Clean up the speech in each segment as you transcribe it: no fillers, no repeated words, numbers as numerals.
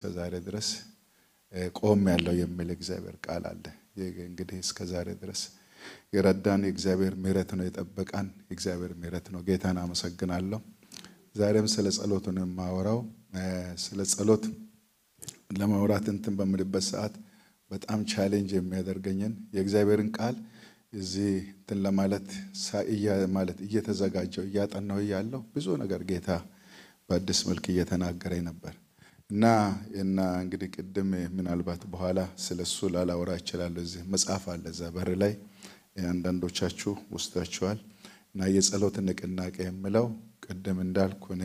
ዛሬ ድረስ ቆም ያለው የሚል እግዚአብሔር ቃል አለ። እንግዲህ እስከ ዛሬ ድረስ የረዳን የእግዚአብሔር ምሕረት ነው፣ የጠበቃን የእግዚአብሔር ምሕረት ነው። ጌታን አመሰግናለሁ። ዛሬም ስለ ጸሎት ነው የማወራው። ስለ ጸሎት ለማውራት እንትን በምልበት ሰዓት በጣም ቻሌንጅ የሚያደርገኝን የእግዚአብሔርን ቃል እዚህ እንትን ለማለት ማለት እየተዘጋጀው እያጠናው ያለው ብዙ ነገር ጌታ በአዲስ መልክ እየተናገረኝ ነበር እና እንግዲህ ቅድም ምናልባት በኋላ ስለሱ ላላወራ እችላለሁ። እዚህ መጽሐፍ አለ እዛ በር ላይ አንዳንዶቻችሁ ወስዳችኋል እና የጸሎት ንቅናቄ የሚለው ቅድም እንዳልኩ እኔ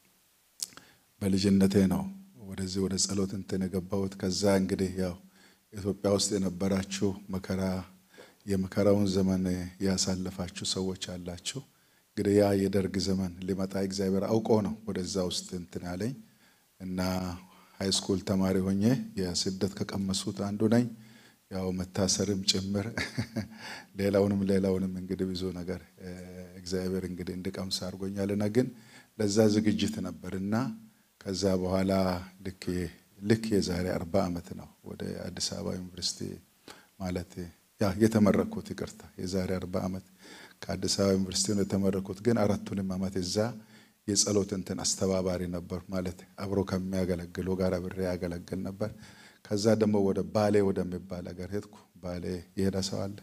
በልጅነቴ ነው ወደዚህ ወደ ጸሎት እንትን የገባሁት። ከዛ እንግዲህ ያው ኢትዮጵያ ውስጥ የነበራችሁ የመከራውን ዘመን ያሳለፋችሁ ሰዎች አላችሁ። እንግዲህ ያ የደርግ ዘመን ሊመጣ እግዚአብሔር አውቆ ነው ወደዛ ውስጥ እንትን ያለኝ እና ሃይ ስኩል ተማሪ ሆኜ የስደት ከቀመሱት አንዱ ነኝ። ያው መታሰርም ጭምር ሌላውንም እንግዲህ ብዙ ነገር እግዚአብሔር እንግዲህ እንድቀምስ አድርጎኛልና ግን ለዛ ዝግጅት ነበርና ከዛ በኋላ ልክ የዛሬ 40 ዓመት ነው ወደ አዲስ አበባ ዩኒቨርሲቲ ማለት የተመረኩት። ይቅርታ የዛሬ 40 ዓመት ከአዲስ አበባ ዩኒቨርሲቲ ነው የተመረኩት። ግን አራቱንም ዓመት እዛ የጸሎት እንትን አስተባባሪ ነበር ማለት አብሮ ከሚያገለግሉ ጋር አብሬ ያገለግል ነበር። ከዛ ደግሞ ወደ ባሌ ወደሚባል ሀገር ሄድኩ። ባሌ የሄደ ሰው አለ?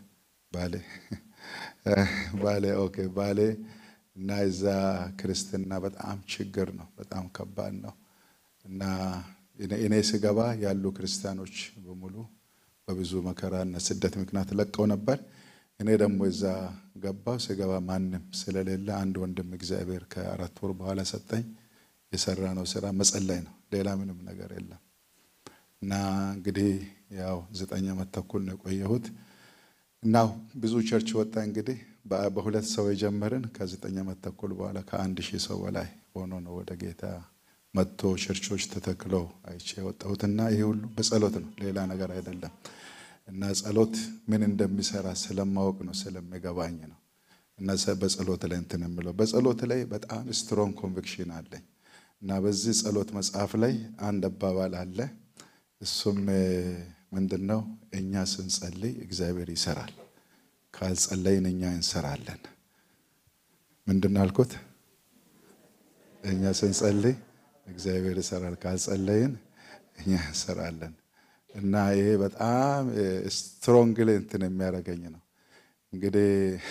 ባሌ ኦኬ። ባሌ እና እዛ ክርስትና በጣም ችግር ነው፣ በጣም ከባድ ነው እና እኔ ስገባ ያሉ ክርስቲያኖች በሙሉ በብዙ መከራና ስደት ምክንያት ለቀው ነበር። እኔ ደግሞ እዛ ገባው። ስገባ ማንም ስለሌለ አንድ ወንድም እግዚአብሔር ከ4 ወር በኋላ ሰጠኝ። የሰራነው ስራ መጸለይ ነው፣ ሌላ ምንም ነገር የለም። እና እንግዲህ ያው 9 ዓመት ተኩል ነው የቆየሁት እና ብዙ ቸርች ወጣ። እንግዲህ በሁለት ሰው የጀመርን ከ9 ዓመት ተኩል በኋላ ከ1000 ሰው በላይ ሆኖ ነው ወደ ጌታ መጥቶ ቸርቾች ተተክለው አይቼ ወጣሁትና ይሄ ሁሉ በጸሎት ነው፣ ሌላ ነገር አይደለም። እና ጸሎት ምን እንደሚሰራ ስለማወቅ ነው፣ ስለሚገባኝ ነው። እና በጸሎት ላይ እንትን የምለው በጸሎት ላይ በጣም ስትሮንግ ኮንቪክሽን አለኝ። እና በዚህ ጸሎት መጽሐፍ ላይ አንድ አባባል አለ። እሱም ምንድነው? እኛ ስንጸልይ እግዚአብሔር ይሰራል፣ ካልጸለይን እኛ እንሰራለን። ምንድነው አልኩት? እኛ ስንጸልይ እግዚአብሔር ይሰራል፣ ካልጸለይን እኛ እንሰራለን። እና ይሄ በጣም ስትሮንግሊ እንትን የሚያደርገኝ ነው። እንግዲህ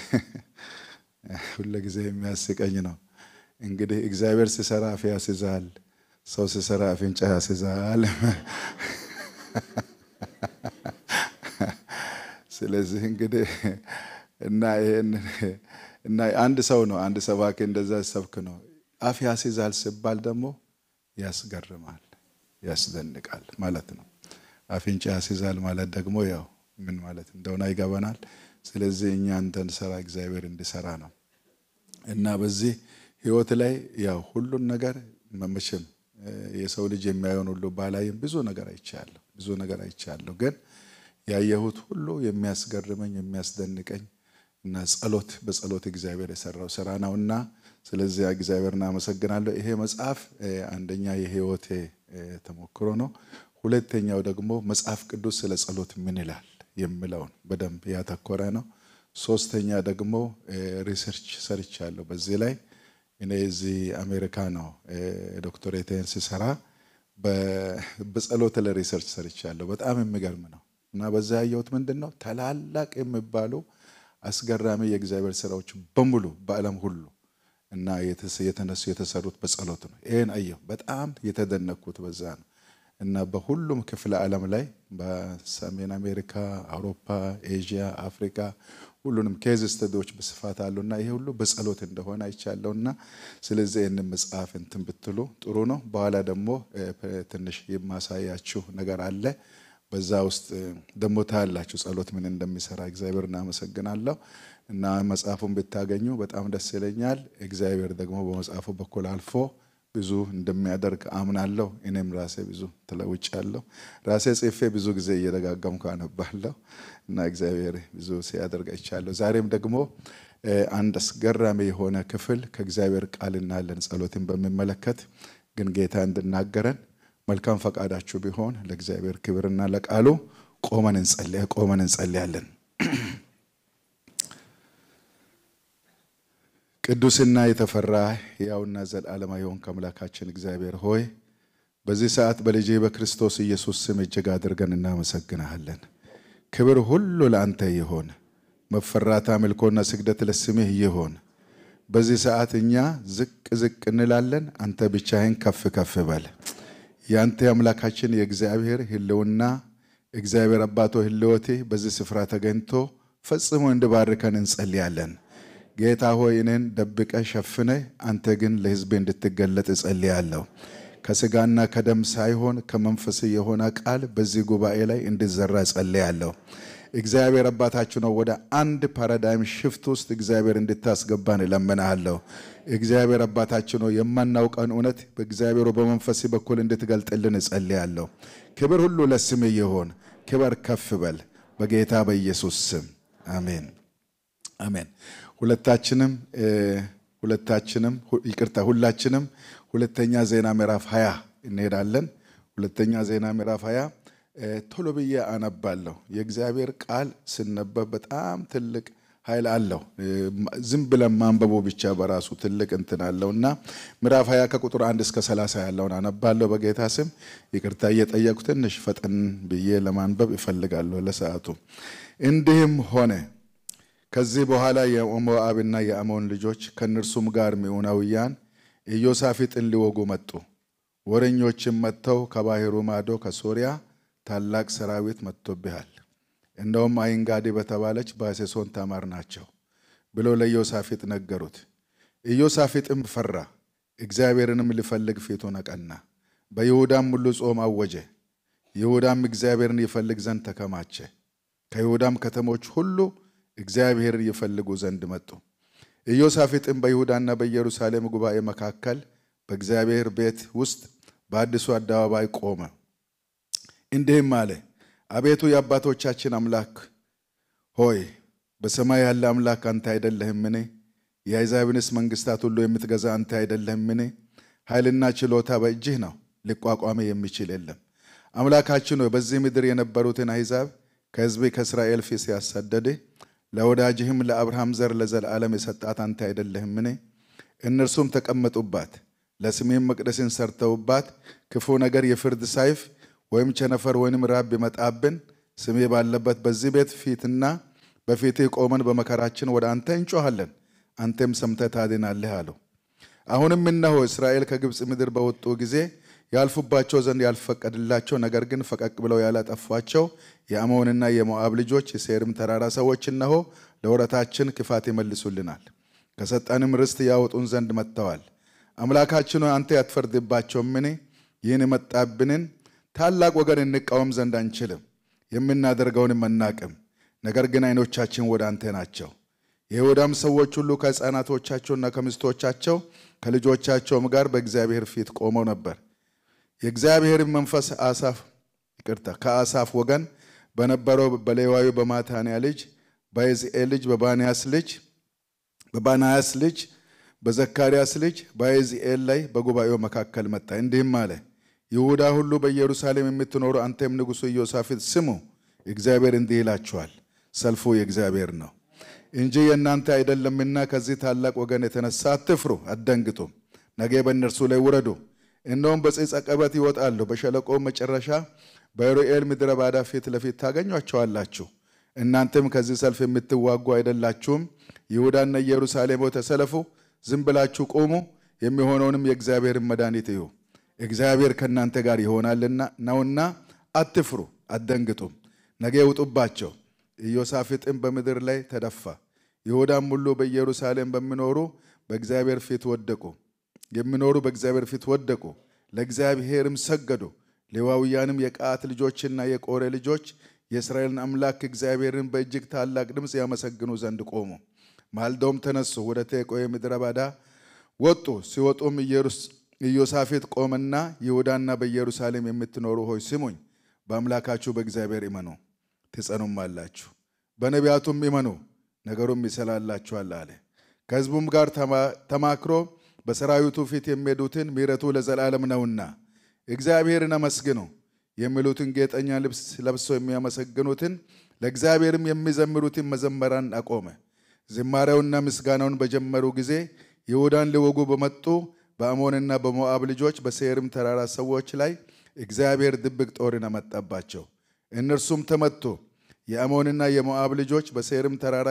ሁሉ ጊዜ የሚያስቀኝ ነው። እንግዲህ እግዚአብሔር ሲሰራ አፍ ያስይዛል፣ ሰው ሲሰራ አፍንጫ ያስይዛል። ስለዚህ እንግዲህ እና አንድ ሰው ነው አንድ ሰባኪ እንደዛ ሰብክ ነው አፍ ያስይዛል ሲባል ደግሞ ያስገርማል፣ ያስደንቃል ማለት ነው። አፍንጫ ያስይዛል ማለት ደግሞ ያው ምን ማለት እንደሆነ ይገባናል። ስለዚህ እኛ እንድንሰራ እግዚአብሔር እንዲሰራ ነው። እና በዚህ ህይወት ላይ ያው ሁሉን ነገር መመቸም የሰው ልጅ የሚያየውን ሁሉ ባላይም ብዙ ነገር አይቻለሁ። ግን ያየሁት ሁሉ የሚያስገርመኝ የሚያስደንቀኝ እና በጸሎት እግዚአብሔር የሰራው ስራ ነውና ስለዚህ እግዚአብሔርን አመሰግናለሁ። ይሄ መጽሐፍ አንደኛ የህይወቴ ተሞክሮ ነው። ሁለተኛው ደግሞ መጽሐፍ ቅዱስ ስለ ጸሎት ምን ይላል የሚለውን በደንብ ያተኮረ ነው። ሶስተኛ ደግሞ ሪሰርች ሰርቻለሁ በዚህ ላይ። እኔ እዚህ አሜሪካ ነው ዶክተሬቴን ስሰራ በጸሎት ላይ ሪሰርች ሰርቻለሁ። በጣም የሚገርም ነው። እና በዛ ያየሁት ምንድነው? ታላላቅ የሚባሉ አስገራሚ የእግዚአብሔር ስራዎች በሙሉ በዓለም ሁሉ እና የተሰሩት በጸሎት ነው። ይሄን አየሁ፣ በጣም የተደነቅኩት በዛ ነው። እና በሁሉም ክፍለ ዓለም ላይ በሰሜን አሜሪካ፣ አውሮፓ፣ ኤዥያ፣ አፍሪካ ሁሉንም ኬዝ ስተዲዎች በስፋት አሉና ይሄ ሁሉ በጸሎት እንደሆነ አይቻለውና ስለዚህ ይሄንን መጽሐፍ እንትን ብትሉ ጥሩ ነው። በኋላ ደግሞ ትንሽ የማሳያችሁ ነገር አለ። በዛ ውስጥ ደግሞ ታያላችሁ ጸሎት ምን እንደሚሰራ። እግዚአብሔርን አመሰግናለሁ። እና መጽሐፉን ብታገኙ በጣም ደስ ይለኛል። እግዚአብሔር ደግሞ በመጽሐፉ በኩል አልፎ ብዙ እንደሚያደርግ አምናለሁ። እኔም ራሴ ብዙ ተለውጫለሁ። ራሴ ጽፌ ብዙ ጊዜ እየደጋገምኩ አነባለሁ እና እግዚአብሔር ብዙ ሲያደርግ አይቻለሁ። ዛሬም ደግሞ አንድ አስገራሚ የሆነ ክፍል ከእግዚአብሔር ቃል እናያለን ጸሎትን በሚመለከት ግን ጌታ እንድናገረን መልካም ፈቃዳችሁ ቢሆን ለእግዚአብሔር ክብርና ለቃሉ ቆመን እንጸልያለን። ቅዱስና የተፈራ ሕያውና ዘላለማዊ የሆንክ አምላካችን እግዚአብሔር ሆይ በዚህ ሰዓት በልጄ በክርስቶስ ኢየሱስ ስም እጅግ አድርገን እናመሰግናለን። ክብር ሁሉ ለአንተ ይሁን። መፈራት አምልኮና ስግደት ለስምህ ይሁን። በዚህ ሰዓት እኛ ዝቅ እንላለን፣ አንተ ብቻህን ከፍ በል። ያንተ አምላካችን የእግዚአብሔር ሕልውና እግዚአብሔር አባቶ ሕልውቴ በዚህ ስፍራ ተገኝቶ ፈጽሞ እንድባርከን እንጸልያለን። ጌታ ሆይ እኔን ደብቀ ሸፍነ አንተ ግን ለሕዝብ እንድትገለጥ እጸልያለሁ። ከስጋና ከደም ሳይሆን ከመንፈስ የሆነ ቃል በዚህ ጉባኤ ላይ እንድዘራ እጸልያለሁ። እግዚአብሔር አባታችን ነው ወደ አንድ ፓራዳይም ሽፍት ውስጥ እግዚአብሔር እንድታስገባን እለምናለሁ። እግዚአብሔር አባታችን ነው የማናውቀን እውነት በእግዚአብሔር በመንፈስ በኩል እንድትገልጥልን እጸልያለሁ። ክብር ሁሉ ለስምህ ይሁን። ክብር ከፍ በል በጌታ በኢየሱስ ስም አሜን አሜን። ሁላችንም ሁለተኛ ዜና ምዕራፍ 20 እንሄዳለን። ሁለተኛ ዜና ምዕራፍ 20 ቶሎ ብዬ አነባለሁ። የእግዚአብሔር ቃል ሲነበብ በጣም ትልቅ ኃይል አለው። ዝም ብለን ማንበቡ ብቻ በራሱ ትልቅ እንትን አለውና ምዕራፍ 20 ከቁጥር 1 እስከ 30 ያለውን አነባለሁ። በጌታ ስም ይቅርታ እየጠየቁ ትንሽ ፈጠን ብዬ ለማንበብ እፈልጋለሁ ለሰዓቱ። እንዲህም ሆነ ከዚህ በኋላ የሞዓብና የአሞን ልጆች ከነርሱም ጋር ምዑናውያን ኢዮሳፍጥን ሊወጉ መጡ። ወረኞችም መጥተው ከባሕሩ ማዶ ከሶርያ ታላቅ ሰራዊት መጥቶብሃል፣ እንደውም አይንጋዲ በተባለች በሐሴሶን ታማር ናቸው ብለው ለኢዮሳፍጥ ነገሩት። ኢዮሳፍጥም ፈራ፣ እግዚአብሔርንም ሊፈልግ ፊቱን አቀና። በይሁዳም ሁሉ ጾም አወጀ። ይሁዳም እግዚአብሔርን ይፈልግ ዘንድ ተከማቸ። ከይሁዳም ከተሞች ሁሉ እግዚአብሔርን ይፈልጉ ዘንድ መጡ። ኢዮሳፍጥም በይሁዳና በኢየሩሳሌም ጉባኤ መካከል በእግዚአብሔር ቤት ውስጥ በአዲሱ አደባባይ ቆመ። እንዲህም አለ፣ አቤቱ የአባቶቻችን አምላክ ሆይ በሰማይ ያለ አምላክ አንተ አይደለህምን? የአሕዛብንስ መንግስታት ሁሉ የምትገዛ አንተ አይደለህምን? ኃይልና ችሎታ በእጅህ ነው፣ ሊቋቋም የሚችል የለም። አምላካችን ሆይ በዚህ ምድር የነበሩትን አሕዛብ ከሕዝብ ከእስራኤል ፊት ሲያሳደድህ ለወዳጅህም ለአብርሃም ዘር ለዘላለም የሰጣት አንተ አይደለህምን? እነርሱም ተቀመጡባት፣ ለስሜም መቅደስን ሰርተውባት፣ ክፉ ነገር የፍርድ ሰይፍ ወይም ቸነፈር ወይም ራብ ቢመጣብን ስሜ ባለበት በዚህ ቤት ፊትና በፊትህ ቆመን በመከራችን ወደ አንተ እንጮሃለን፣ አንተም ሰምተህ ታድናለህ አለው። አሁንም እነሆ እስራኤል ከግብፅ ምድር በወጡ ጊዜ ያልፉባቸው ዘንድ ያልፈቀድላቸው ነገር ግን ፈቀቅ ብለው ያላጠፏቸው የአሞንና የሞዓብ ልጆች የሴርም ተራራ ሰዎች እነሆ ለወረታችን ክፋት ይመልሱልናል፣ ከሰጠንም ርስት ያወጡን ዘንድ መጥተዋል። አምላካችን ሆይ አንተ ያትፈርድባቸውምን? ይህን የመጣብንን ታላቅ ወገን እንቃወም ዘንድ አንችልም፣ የምናደርገውንም አናቅም። ነገር ግን ዓይኖቻችን ወደ አንተ ናቸው። የይሁዳም ሰዎች ሁሉ ከሕፃናቶቻቸውና ከሚስቶቻቸው ከልጆቻቸውም ጋር በእግዚአብሔር ፊት ቆመው ነበር። የእግዚአብሔር መንፈስ ከአሳፍ ወገን በነበረው በሌዋዊ በማታንያ ልጅ በሕዝኤል ልጅ በባናያስ ልጅ በዘካርያስ ልጅ በሕዝኤል ላይ በጉባኤው መካከል መጣ። እንዲህም አለ፣ ይሁዳ ሁሉ በኢየሩሳሌም የምትኖሩ አንተም ንጉሡ ኢዮሳፍጥ ስሙ፣ እግዚአብሔር እንዲህ ይላችኋል፣ ሰልፉ የእግዚአብሔር ነው እንጂ የእናንተ አይደለምና ከዚህ ታላቅ ወገን የተነሳ አትፍሩ፣ አትደንግጡም። ነገ በእነርሱ ላይ ውረዱ፣ እነሆም በጺጽ ዓቀበት ይወጣሉ፣ በሸለቆው መጨረሻ በአሮዔር ምድረ በዳ ፊት ለፊት ታገኟቸዋላችሁ። እናንተም ከዚህ ሰልፍ የምትዋጉ አይደላችሁም። ይሁዳና ኢየሩሳሌም ተሰለፉ፣ ዝም ብላችሁ ቆሙ፣ የሚሆነውንም የእግዚአብሔርን መድኃኒት እዩ። እግዚአብሔር ከእናንተ ጋር ይሆናልና ነውና አትፍሩ፣ አትደንግጡም። ነገ ይውጡባቸው። ኢዮሳፍጥም በምድር ላይ ተደፋ። ይሁዳም ሁሉ በኢየሩሳሌም በእግዚአብሔር ፊት ወደቁ፣ ለእግዚአብሔርም ሰገዱ። ሌዋውያንም የቀዓት ልጆችና የቆሬ ልጆች የእስራኤልን አምላክ እግዚአብሔርን በእጅግ ታላቅ ድምፅ ያመሰግኑ ዘንድ ቆሙ። ማልደውም ተነሱ፣ ወደ ቴቆኤ ምድረ በዳ ወጡ። ሲወጡም ኢዮሳፍጥ ቆመና ይሁዳና በኢየሩሳሌም የምትኖሩ ሆይ ስሙኝ፣ በአምላካችሁ በእግዚአብሔር እመኑ ትጸኑማላችሁ፣ በነቢያቱም እመኑ ነገሩም ይሰላላችኋል አለ። ከሕዝቡም ጋር ተማክሮ በሰራዊቱ ፊት የሚሄዱትን ምሕረቱ ለዘላለም ነውና እግዚአብሔርን አመስግኑ የሚሉትን ጌጠኛ ልብስ ለብሰው የሚያመሰግኑትን ለእግዚአብሔርም የሚዘምሩትን መዘመራን አቆመ። ዝማሬውና ምስጋናውን በጀመሩ ጊዜ ይሁዳን ሊወጉ በመጡ በአሞንና በሞዓብ ልጆች በሴይርም ተራራ ሰዎች ላይ እግዚአብሔር ድብቅ ጦርን አመጣባቸው። እነርሱም ተመቱ። የአሞንና የሞዓብ ልጆች በሴይርም ተራራ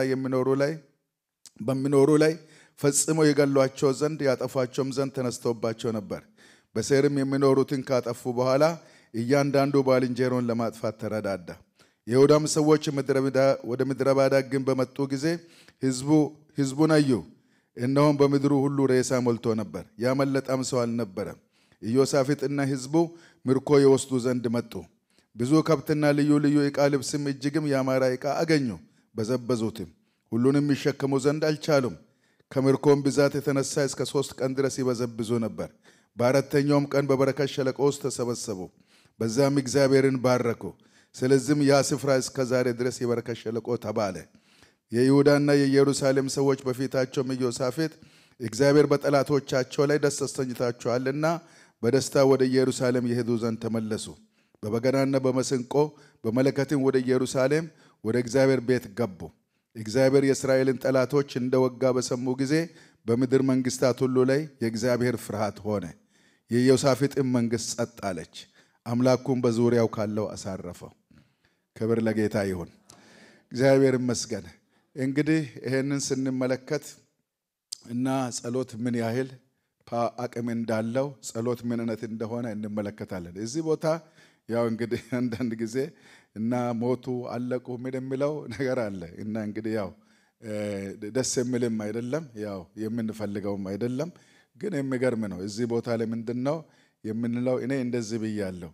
በሚኖሩ ላይ ፈጽመው ይገሏቸው ዘንድ ያጠፏቸውም ዘንድ ተነስተውባቸው ነበር። በሴይርም የሚኖሩትን ካጠፉ በኋላ እያንዳንዱ ባልንጀራውን ለማጥፋት ተረዳዳ። የይሁዳም ሰዎች ወደ ምድረ በዳ ግን በመጡ ጊዜ ሕዝቡን አዩ። እነሆም በምድሩ ሁሉ ሬሳ ሞልቶ ነበር፣ ያመለጠም ሰው አልነበረም። ኢዮሳፍጥና ሕዝቡ ምርኮ ይወስዱ ዘንድ መጡ። ብዙ ከብትና ልዩ ልዩ ዕቃ፣ ልብስም እጅግም ያማረ ዕቃ አገኙ። በዘበዙትም፣ ሁሉንም ይሸከሙ ዘንድ አልቻሉም። ከምርኮም ብዛት የተነሳ እስከ 3 ቀን ድረስ ይበዘብዙ ነበር። በአራተኛውም ቀን በበረከት ሸለቆ ውስጥ ተሰበሰቡ። በዛም እግዚአብሔርን ባረኩ። ስለዚህም ያ ስፍራ እስከ ዛሬ ድረስ የበረከት ሸለቆ ተባለ። የይሁዳና የኢየሩሳሌም ሰዎች በፊታቸውም ኢዮሳፍጥ እግዚአብሔር በጠላቶቻቸው ላይ ደስ አሰኝቷቸዋልና በደስታ ወደ ኢየሩሳሌም የሄዱ ዘንድ ተመለሱ። በበገናና በመሰንቆ በመለከትም ወደ ኢየሩሳሌም ወደ እግዚአብሔር ቤት ገቡ። እግዚአብሔር የእስራኤልን ጠላቶች እንደወጋ በሰሙ ጊዜ በምድር መንግስታት ሁሉ ላይ የእግዚአብሔር ፍርሃት ሆነ። የኢዮሳፍጥም መንግስት ጸጥ አለች። አምላኩም በዙሪያው ካለው አሳረፈው። ክብር ለጌታ ይሁን። እግዚአብሔር ይመስገን። እንግዲህ ይሄንን ስንመለከት እና ጸሎት ምን ያህል አቅም እንዳለው ጸሎት ምን አይነት እንደሆነ እንመለከታለን። እዚህ ቦታ ያው እንግዲህ አንዳንድ ጊዜ እና ሞቱ አለቁ ምን የሚለው ነገር አለ እና እንግዲህ ያው ደስ የሚልም አይደለም፣ ያው የምንፈልገውም አይደለም። ግን የሚገርም ነው። እዚህ ቦታ ላይ ምንድነው የምንለው? እኔ እንደዚህ ብያለሁ፣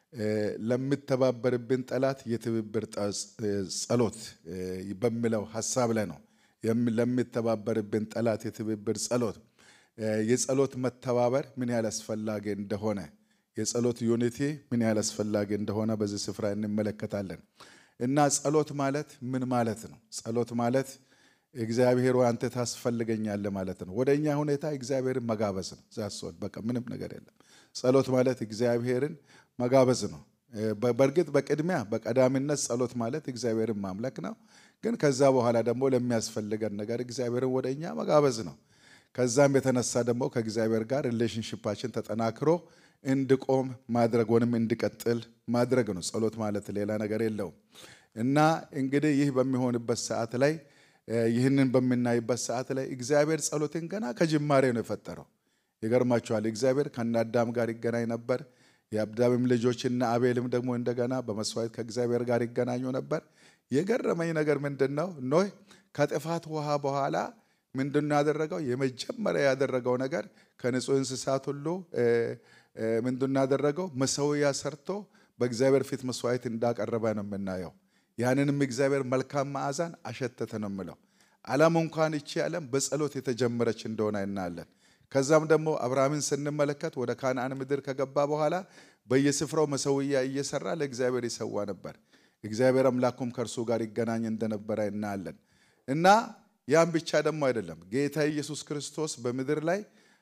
ለምተባበርብን ጠላት የትብብር ጸሎት በሚለው ሐሳብ ላይ ነው። ለምተባበርብን ጠላት የትብብር ጸሎት፣ የጸሎት መተባበር ምን ያህል አስፈላጊ እንደሆነ፣ የጸሎት ዩኒቲ ምን ያህል አስፈላጊ እንደሆነ በዚህ ስፍራ እንመለከታለን። እና ጸሎት ማለት ምን ማለት ነው? ጸሎት ማለት እግዚአብሔር አንተ ታስፈልገኛለህ ማለት ነው። ወደኛ ሁኔታ እግዚአብሔርን መጋበዝ ነው። ዛሶት በቃ ምንም ነገር የለም። ጸሎት ማለት እግዚአብሔርን መጋበዝ ነው። በእርግጥ በቅድሚያ በቀዳሚነት ጸሎት ማለት እግዚአብሔርን ማምለክ ነው። ግን ከዛ በኋላ ደግሞ ለሚያስፈልገን ነገር እግዚአብሔርን ወደኛ መጋበዝ ነው። ከዛም የተነሳ ደግሞ ከእግዚአብሔር ጋር ሪሌሽንሺፓችን ተጠናክሮ እንድቆም ማድረግ ወንም እንድቀጥል ማድረግ ነው። ጸሎት ማለት ሌላ ነገር የለውም። እና እንግዲህ ይህ በሚሆንበት ሰዓት ላይ ይህንን በሚናይበት ሰዓት ላይ እግዚአብሔር ጸሎትን ገና ከጅማሬ ነው የፈጠረው። ይገርማችኋል። እግዚአብሔር ከአዳም ጋር ይገናኝ ነበር። የአዳምም ልጆችና አቤልም ደግሞ እንደገና በመስዋዕት ከእግዚአብሔር ጋር ይገናኙ ነበር። የገረመኝ ነገር ምንድነው? ኖህ ከጥፋት ውሃ በኋላ ምንድነው ያደረገው? የመጀመሪያ ያደረገው ነገር ከንጹህ እንስሳት ሁሉ ምንድነው ያደረገው? መሰዊያ ሰርቶ በእግዚአብሔር ፊት መስዋዕት እንዳቀረበ ነው የምናየው። ያንንም እግዚአብሔር መልካም መዓዛን አሸተተ ነው የሚለው። ዓለም እንኳን እቺ ዓለም በጸሎት የተጀመረች እንደሆነ እናያለን። ከዛም ደግሞ አብርሃምን ስንመለከት ወደ ካናን ምድር ከገባ በኋላ በየስፍራው መሰዊያ እየሰራ ለእግዚአብሔር ይሰዋ ነበር። እግዚአብሔር አምላኩም ከእርሱ ጋር ይገናኝ እንደነበረ እናያለን። እና ያን ብቻ ደግሞ አይደለም፣ ጌታ ኢየሱስ ክርስቶስ በምድር ላይ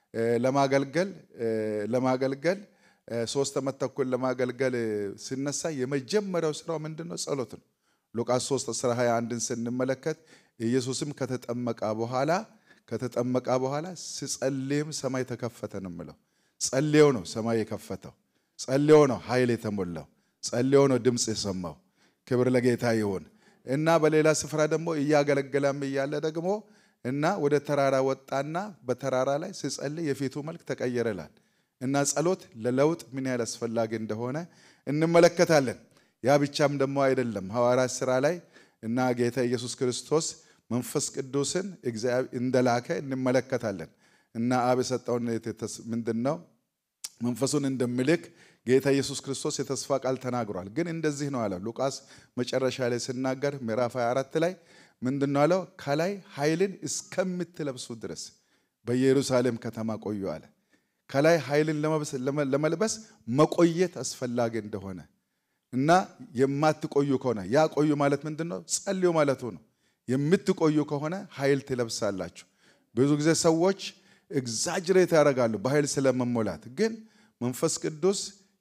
ለማገልገል 3 ዓመት ተኩል ለማገልገል ሲነሳ የመጀመሪያው ስራው ምንድነው? ጸሎት ነው። ሉቃስ 3:21ን ስንመለከት ኢየሱስም ከተጠመቀ በኋላ ሲጸልይም ሰማይ ተከፈተ ነው የሚለው። ጸልዮ ነው ሰማይ የከፈተው። ጸልዮ ነው ኃይል የተሞላው። ጸልዮ ነው ድምጽ የሰማው። ክብር ለጌታ ይሁን። እና በሌላ ስፍራ ደግሞ እያገለገለም እያለ ደግሞ እና ወደ ተራራ ወጣና በተራራ ላይ ሲጸልይ የፊቱ መልክ ተቀየረላል። እና ጸሎት ለለውጥ ምን ያህል አስፈላጊ እንደሆነ እንመለከታለን። ያ ብቻም ደግሞ አይደለም። ሐዋርያት ሥራ ላይ እና ጌታ ኢየሱስ ክርስቶስ መንፈስ ቅዱስን እግዚአብሔር እንደላከ እንመለከታለን። እና አብ የሰጠውን ምንድነው? መንፈሱን እንደሚልክ ጌታ ኢየሱስ ክርስቶስ የተስፋ ቃል ተናግሯል። ግን እንደዚህ ነው አለ ሉቃስ መጨረሻ ላይ ሲናገር ምዕራፍ 24 ላይ ምንድነው አለው? ከላይ ኃይልን እስከምትለብሱ ድረስ በኢየሩሳሌም ከተማ ቆዩ አለ። ከላይ ኃይልን ለመልበስ መቆየት አስፈላጊ እንደሆነ እና የማትቆዩ ከሆነ ያ ቆዩ ማለት ምንድነው? ጸልዩ ማለቱ ነው። የምትቆዩ ከሆነ ኃይል ትለብሳላችሁ። ብዙ ጊዜ ሰዎች ኤግዛጀሬት ያደርጋሉ በኃይል ስለመሞላት። ግን መንፈስ ቅዱስ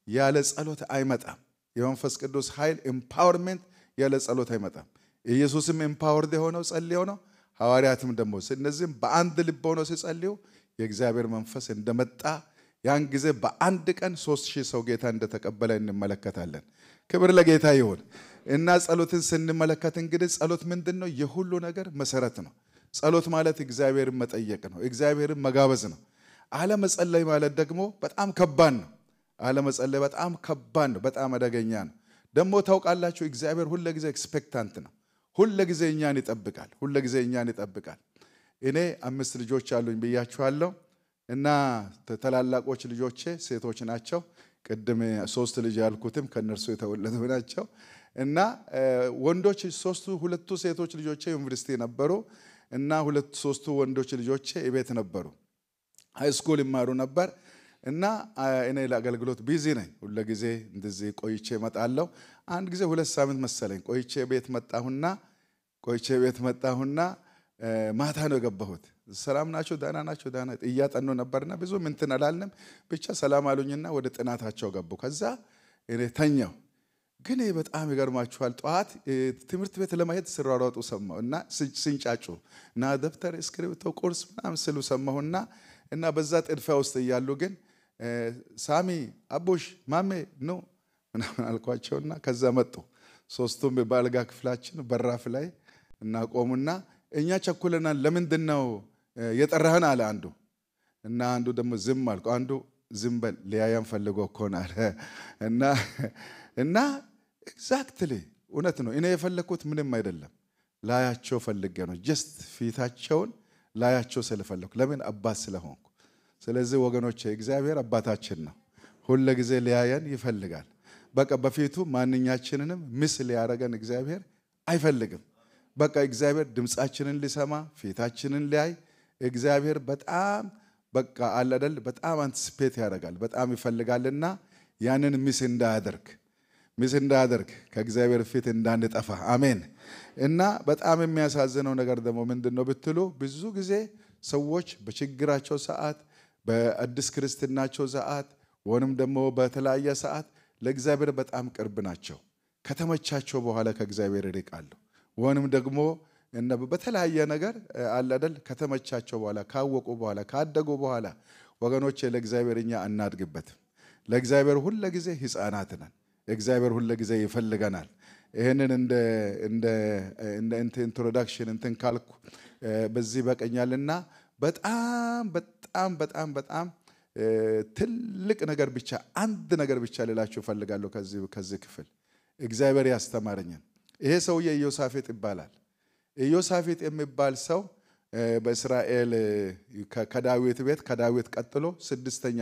ያለ ጸሎት አይመጣም። የመንፈስ ቅዱስ ኃይል ኤምፓወርመንት ያለ ጸሎት አይመጣም። ኢየሱስም ኤምፓወርድ የሆነው ጸልዮ ነው። ሐዋርያትም ደግሞ እነዚህም በአንድ ልብ ሆነው ሲጸልዩ የእግዚአብሔር መንፈስ እንደመጣ ያን ጊዜ በአንድ ቀን 3000 ሰው ጌታ እንደተቀበለ እንመለከታለን። ክብር ለጌታ ይሁን። እና ጸሎትን ስንመለከት እንግዲህ ጸሎት ምንድነው? የሁሉ ነገር መሰረት ነው። ጸሎት ማለት እግዚአብሔርን መጠየቅ ነው። እግዚአብሔርን መጋበዝ ነው። አለመጸለይ ማለት ደግሞ በጣም ከባድ ነው። አለመጸለይ በጣም ከባድ ነው። በጣም አደገኛ ነው። ደግሞ ታውቃላችሁ እግዚአብሔር ሁሉ ጊዜ ኤክስፔክታንት ነው። ሁሉ ጊዜ እኛን ይጠብቃል። ሁሉ ጊዜ እኛን ይጠብቃል። እኔ 5 ልጆች አሉኝ ብያችኋለሁ። እና ተላላቆች ልጆቼ ሴቶች ናቸው። ቅድም 3 ልጅ ያልኩትም ከነርሱ የተወለዱ ናቸው። እና ወንዶች 2 ሴቶች ልጆቼ ዩኒቨርሲቲ ነበሩ እና 3 ወንዶች ልጆቼ ቤት ነበሩ። ሃይ ስኩል ይማሩ ነበር። እና እኔ ለአገልግሎት ቢዚ ነኝ። ሁሉ ጊዜ እንደዚህ ቆይቼ እመጣለሁ። አንድ ጊዜ 2 ሳምንት መሰለኝ ቆይቼ ቤት መጣሁና ማታ ነው የገባሁት። ሰላም ናቸው ዳና ናቸው ዳና እያጠኑ ነበርና ብዙ እንትን አላልንም። ብቻ ሰላም አሉኝና ወደ ጥናታቸው ገቡ። ከዛ እኔ ተኛው። ግን በጣም ይገርማችኋል ጠዋት ትምህርት ቤት ለማየት ሲሯሯጡ ሰማሁ እና ሲንጫጩ እና ደብተር እስክሪብቶ ቁርስ ምናምን ሲሉ ሰማሁና እና በዛ ጥድፊያ ውስጥ እያሉ ግን ሳሚ አቡሽ ማሜ ኖ ምናምን አልኳቸውና ከዛ መጡ። 3ቱም በአልጋ ክፍላችን በራፍ ላይ እና ቆሙና እኛ ቸኩለናል ለምንድነው የጠራህን አለ አንዱ። እና አንዱ ደግሞ ዝም አልኩ። አንዱ ዝም በል ሊያያን ፈልጎ እኮ ነው አለ። እና ኤግዛክትሊ እውነት ነው። እኔ የፈለኩት ምንም አይደለም። ላያቸው ፈልጌ ነው። ጀስት ፊታቸውን ላያቸው ስለፈለኩ ለምን አባት ስለሆንኩ። ስለዚህ ወገኖቼ እግዚአብሔር አባታችን ነው። ሁሉ ጊዜ ሊያየን ይፈልጋል። በቃ በፊቱ ማንኛችንንም ምስል ያረጋን እግዚአብሔር አይፈልግም። በቃ እግዚአብሔር ድምጻችንን ሊሰማ ፊታችንን ሊያይ እግዚአብሔር በጣም በቃ አለደል በጣም አንቲሲፔት ያደርጋል። በጣም ይፈልጋልና ያንን ሚስ እንዳያደርግ ከእግዚአብሔር ፊት እንዳንጠፋ አሜን። እና በጣም የሚያሳዝነው ነገር ደግሞ ምንድነው ብትሉ ብዙ ጊዜ ሰዎች በችግራቸው ሰዓት በአዲስ ክርስትናቸው ሰዓት ወንም ደግሞ በተለያየ ሰዓት ለእግዚአብሔር በጣም ቅርብ ናቸው። ከተመቻቸው በኋላ ከእግዚአብሔር ይርቃሉ። ወንም ደግሞ እና በተለያየ ነገር አለደል ከተመቻቸው በኋላ ካወቁ በኋላ ካደጉ በኋላ ወገኖቼ ለእግዚአብሔር እኛ አናድግበትም። ለእግዚአብሔር ሁሉ ጊዜ ሕፃናት ነን። እግዚአብሔር ሁሉ ጊዜ ይፈልገናል። ይሄንን እንደ ኢንትሮዳክሽን እንትን ካልኩ በዚህ በቀኛልና በጣም ትልቅ ነገር ብቻ አንድ ነገር ብቻ ልላችሁ ፈልጋለሁ ከዚህ ክፍል እግዚአብሔር ያስተማረኝን። ይሄ ሰውዬ ኢዮሳፍጥ ይባላል። ኢዮሳፍጥ የሚባል ሰው በእስራኤል ከዳዊት ቤት ከዳዊት ቀጥሎ 6ኛ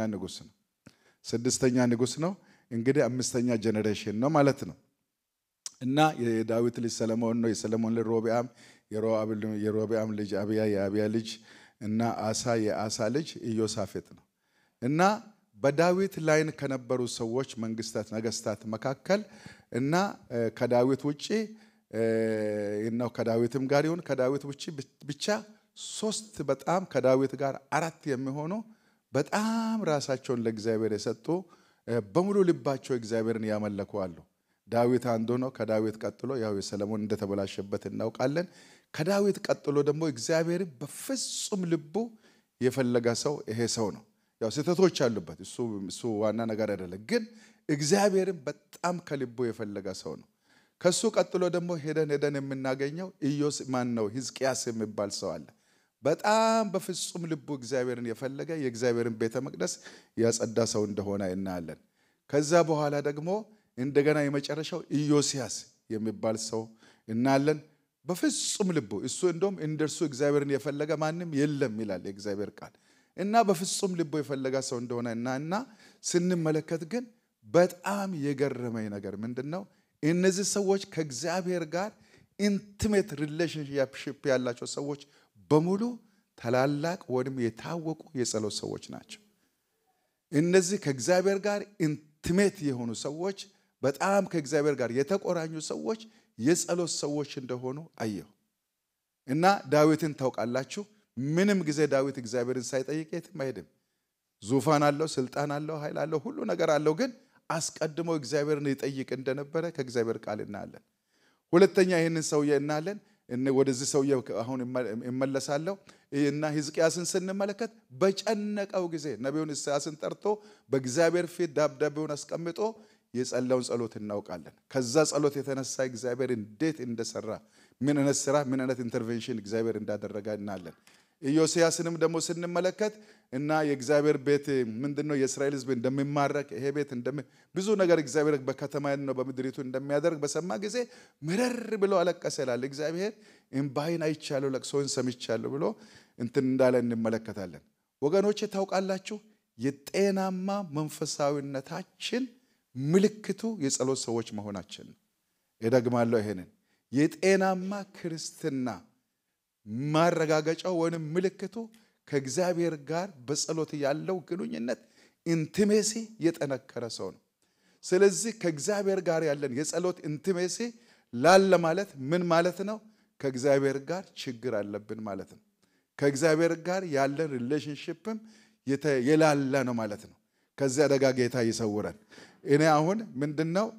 ንጉስ ነው። እንግዲህ 5ኛ ጄኔሬሽን ነው ማለት ነው። እና የዳዊት ልጅ ሰለሞን ነው። የሰለሞን ልጅ ሮብዓም፣ የሮብዓም ልጅ አብያ፣ የአብያ ልጅ እና አሳ፣ የአሳ ልጅ ኢዮሳፍጥ ነው። እና በዳዊት ላይን ከነበሩ ሰዎች መንግስታት ነገስታት መካከል እና ከዳዊት ውጪ እናው ከዳዊትም ጋር ይሁን ከዳዊት ውጪ ብቻ 3 በጣም ከዳዊት ጋር 4 የሚሆኑ በጣም ራሳቸውን ለእግዚአብሔር የሰጡ በሙሉ ልባቸው እግዚአብሔርን ያመለኩ አሉ። ዳዊት አንዱ ነው። ከዳዊት ቀጥሎ ያው የሰለሞን እንደተበላሸበት እናውቃለን። ከዳዊት ቀጥሎ ደግሞ እግዚአብሔር በፍጹም ልቡ የፈለገ ሰው ይሄ ሰው ነው። ያው ስህተቶች አሉበት። እሱ ዋና ነገር አይደለም፣ ግን እግዚአብሔርን በጣም ከልቡ የፈለገ ሰው ነው። ከሱ ቀጥሎ ደግሞ ሄደን የምናገኘው ሕዝቅያስ የሚባል ሰው አለ። በጣም በፍጹም ልቡ እግዚአብሔርን የፈለገ የእግዚአብሔርን ቤተ መቅደስ ያጸዳ ሰው እንደሆነ እናያለን። ከዛ በኋላ ደግሞ እንደገና የመጨረሻው ኢዮስያስ የሚባል ሰው እናያለን። በፍጹም ልቡ እሱ እንደውም እንደርሱ እግዚአብሔርን የፈለገ ማንም የለም ይላል የእግዚአብሔር ቃል። እና በፍጹም ልቡ የፈለገ ሰው እንደሆነ እና ስንመለከት ግን በጣም የገረመኝ ነገር ምንድነው? እነዚህ ሰዎች ከእግዚአብሔር ጋር ኢንቲሜት ሪሌሽንሺፕ ያላቸው ሰዎች በሙሉ ታላላቅ ወይም የታወቁ የጸሎት ሰዎች ናቸው። እነዚህ ከእግዚአብሔር ጋር ኢንቲሜት የሆኑ ሰዎች በጣም ከእግዚአብሔር ጋር የተቆራኙ ሰዎች የጸሎት ሰዎች እንደሆኑ አየሁ። እና ዳዊትን ታውቃላችሁ። ምንም ጊዜ ዳዊት እግዚአብሔርን ሳይጠይቅ የትም አይሄድም። ዙፋን አለው፣ ስልጣን አለው፣ ኃይል አለው፣ ሁሉ ነገር አለው። ግን አስቀድሞ እግዚአብሔርን ይጠይቅ እንደነበረ ከእግዚአብሔር ቃል እናያለን። ሁለተኛ ይሄንን ሰውዬ እናያለን። ወደዚህ ሰውዬ አሁን እመለሳለሁ እና ሕዝቅያስን ስንመለከት በጨነቀው ጊዜ ነቢዩን ኢሳያስን ጠርቶ በእግዚአብሔር ፊት ደብዳቤውን አስቀምጦ የጸለውን ጸሎት እናውቃለን። ከዛ ጸሎት የተነሳ እግዚአብሔር እንዴት እንደሰራ ምን አይነት ስራ ምን አይነት ኢንተርቬንሽን እግዚአብሔር እንዳደረገ እናያለን። ኢዮስያስንም ደግሞ ስንመለከት እና የእግዚአብሔር ቤት ምንድነው የእስራኤል ሕዝብ እንደሚማረክ ይሄ ቤት ብዙ ነገር እግዚአብሔር በከተማና በምድሪቱ እንደሚያደርግ በሰማ ጊዜ ምረር ብሎ አለቀሰ ይላል። እግዚአብሔር እንባይን አይቻለሁ ለቅሶን ሰምቻለሁ ብሎ እንትን እንዳለ እንመለከታለን። ወገኖቼ ታውቃላችሁ የጤናማ መንፈሳዊነታችን ምልክቱ የጸሎት ሰዎች መሆናችን ነው። እደግማለሁ ይሄንን የጤናማ ክርስትና ማረጋገጫው ወይንም ምልክቱ ከእግዚአብሔር ጋር በጸሎት ያለው ግንኙነት ኢንቲሜሲ የጠነከረ ሰው ነው። ስለዚህ ከእግዚአብሔር ጋር ያለን የጸሎት ኢንቲሜሲ ላለ ማለት ምን ማለት ነው? ከእግዚአብሔር ጋር ችግር አለብን ማለት ነው። ከእግዚአብሔር ጋር ያለን ሪሌሽንሺፕም የላላ ነው ማለት ነው። ከዚያ አደጋ ጌታ ይሰውረን። እኔ አሁን ምንድነው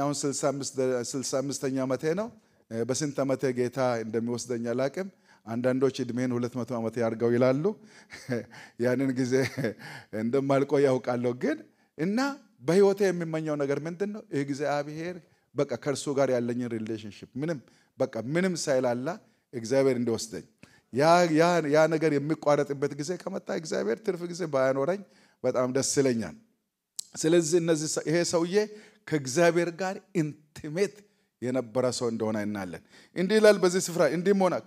65ኛ ዓመቴ ነው። በስንት ዓመቴ ጌታ እንደሚወስደኝ አላቅም። አንዳንዶች እድሜን 200 ዓመት ያርገው ይላሉ። ያንን ጊዜ እንደማልቆይ ያውቃለሁ። ግን እና በህይወቴ የሚመኘው ነገር ምንድነው? እግዚአብሔር በቃ ከርሱ ጋር ያለኝ ሪሌሽንሺፕ ምንም ሳይላላ እግዚአብሔር እንደወስደኝ ያ ነገር የሚቋረጥበት ጊዜ ከመጣ እግዚአብሔር ትርፍ ጊዜ ባያኖረኝ በጣም ደስ ይለኛል። ስለዚህ ይሄ ሰውዬ ከእግዚአብሔር ጋር ኢንቲሜት የነበረ ሰው እንደሆነ እናያለን። እንዲህ ይላል በዚህ ስፍራ እንዲህም ሆነ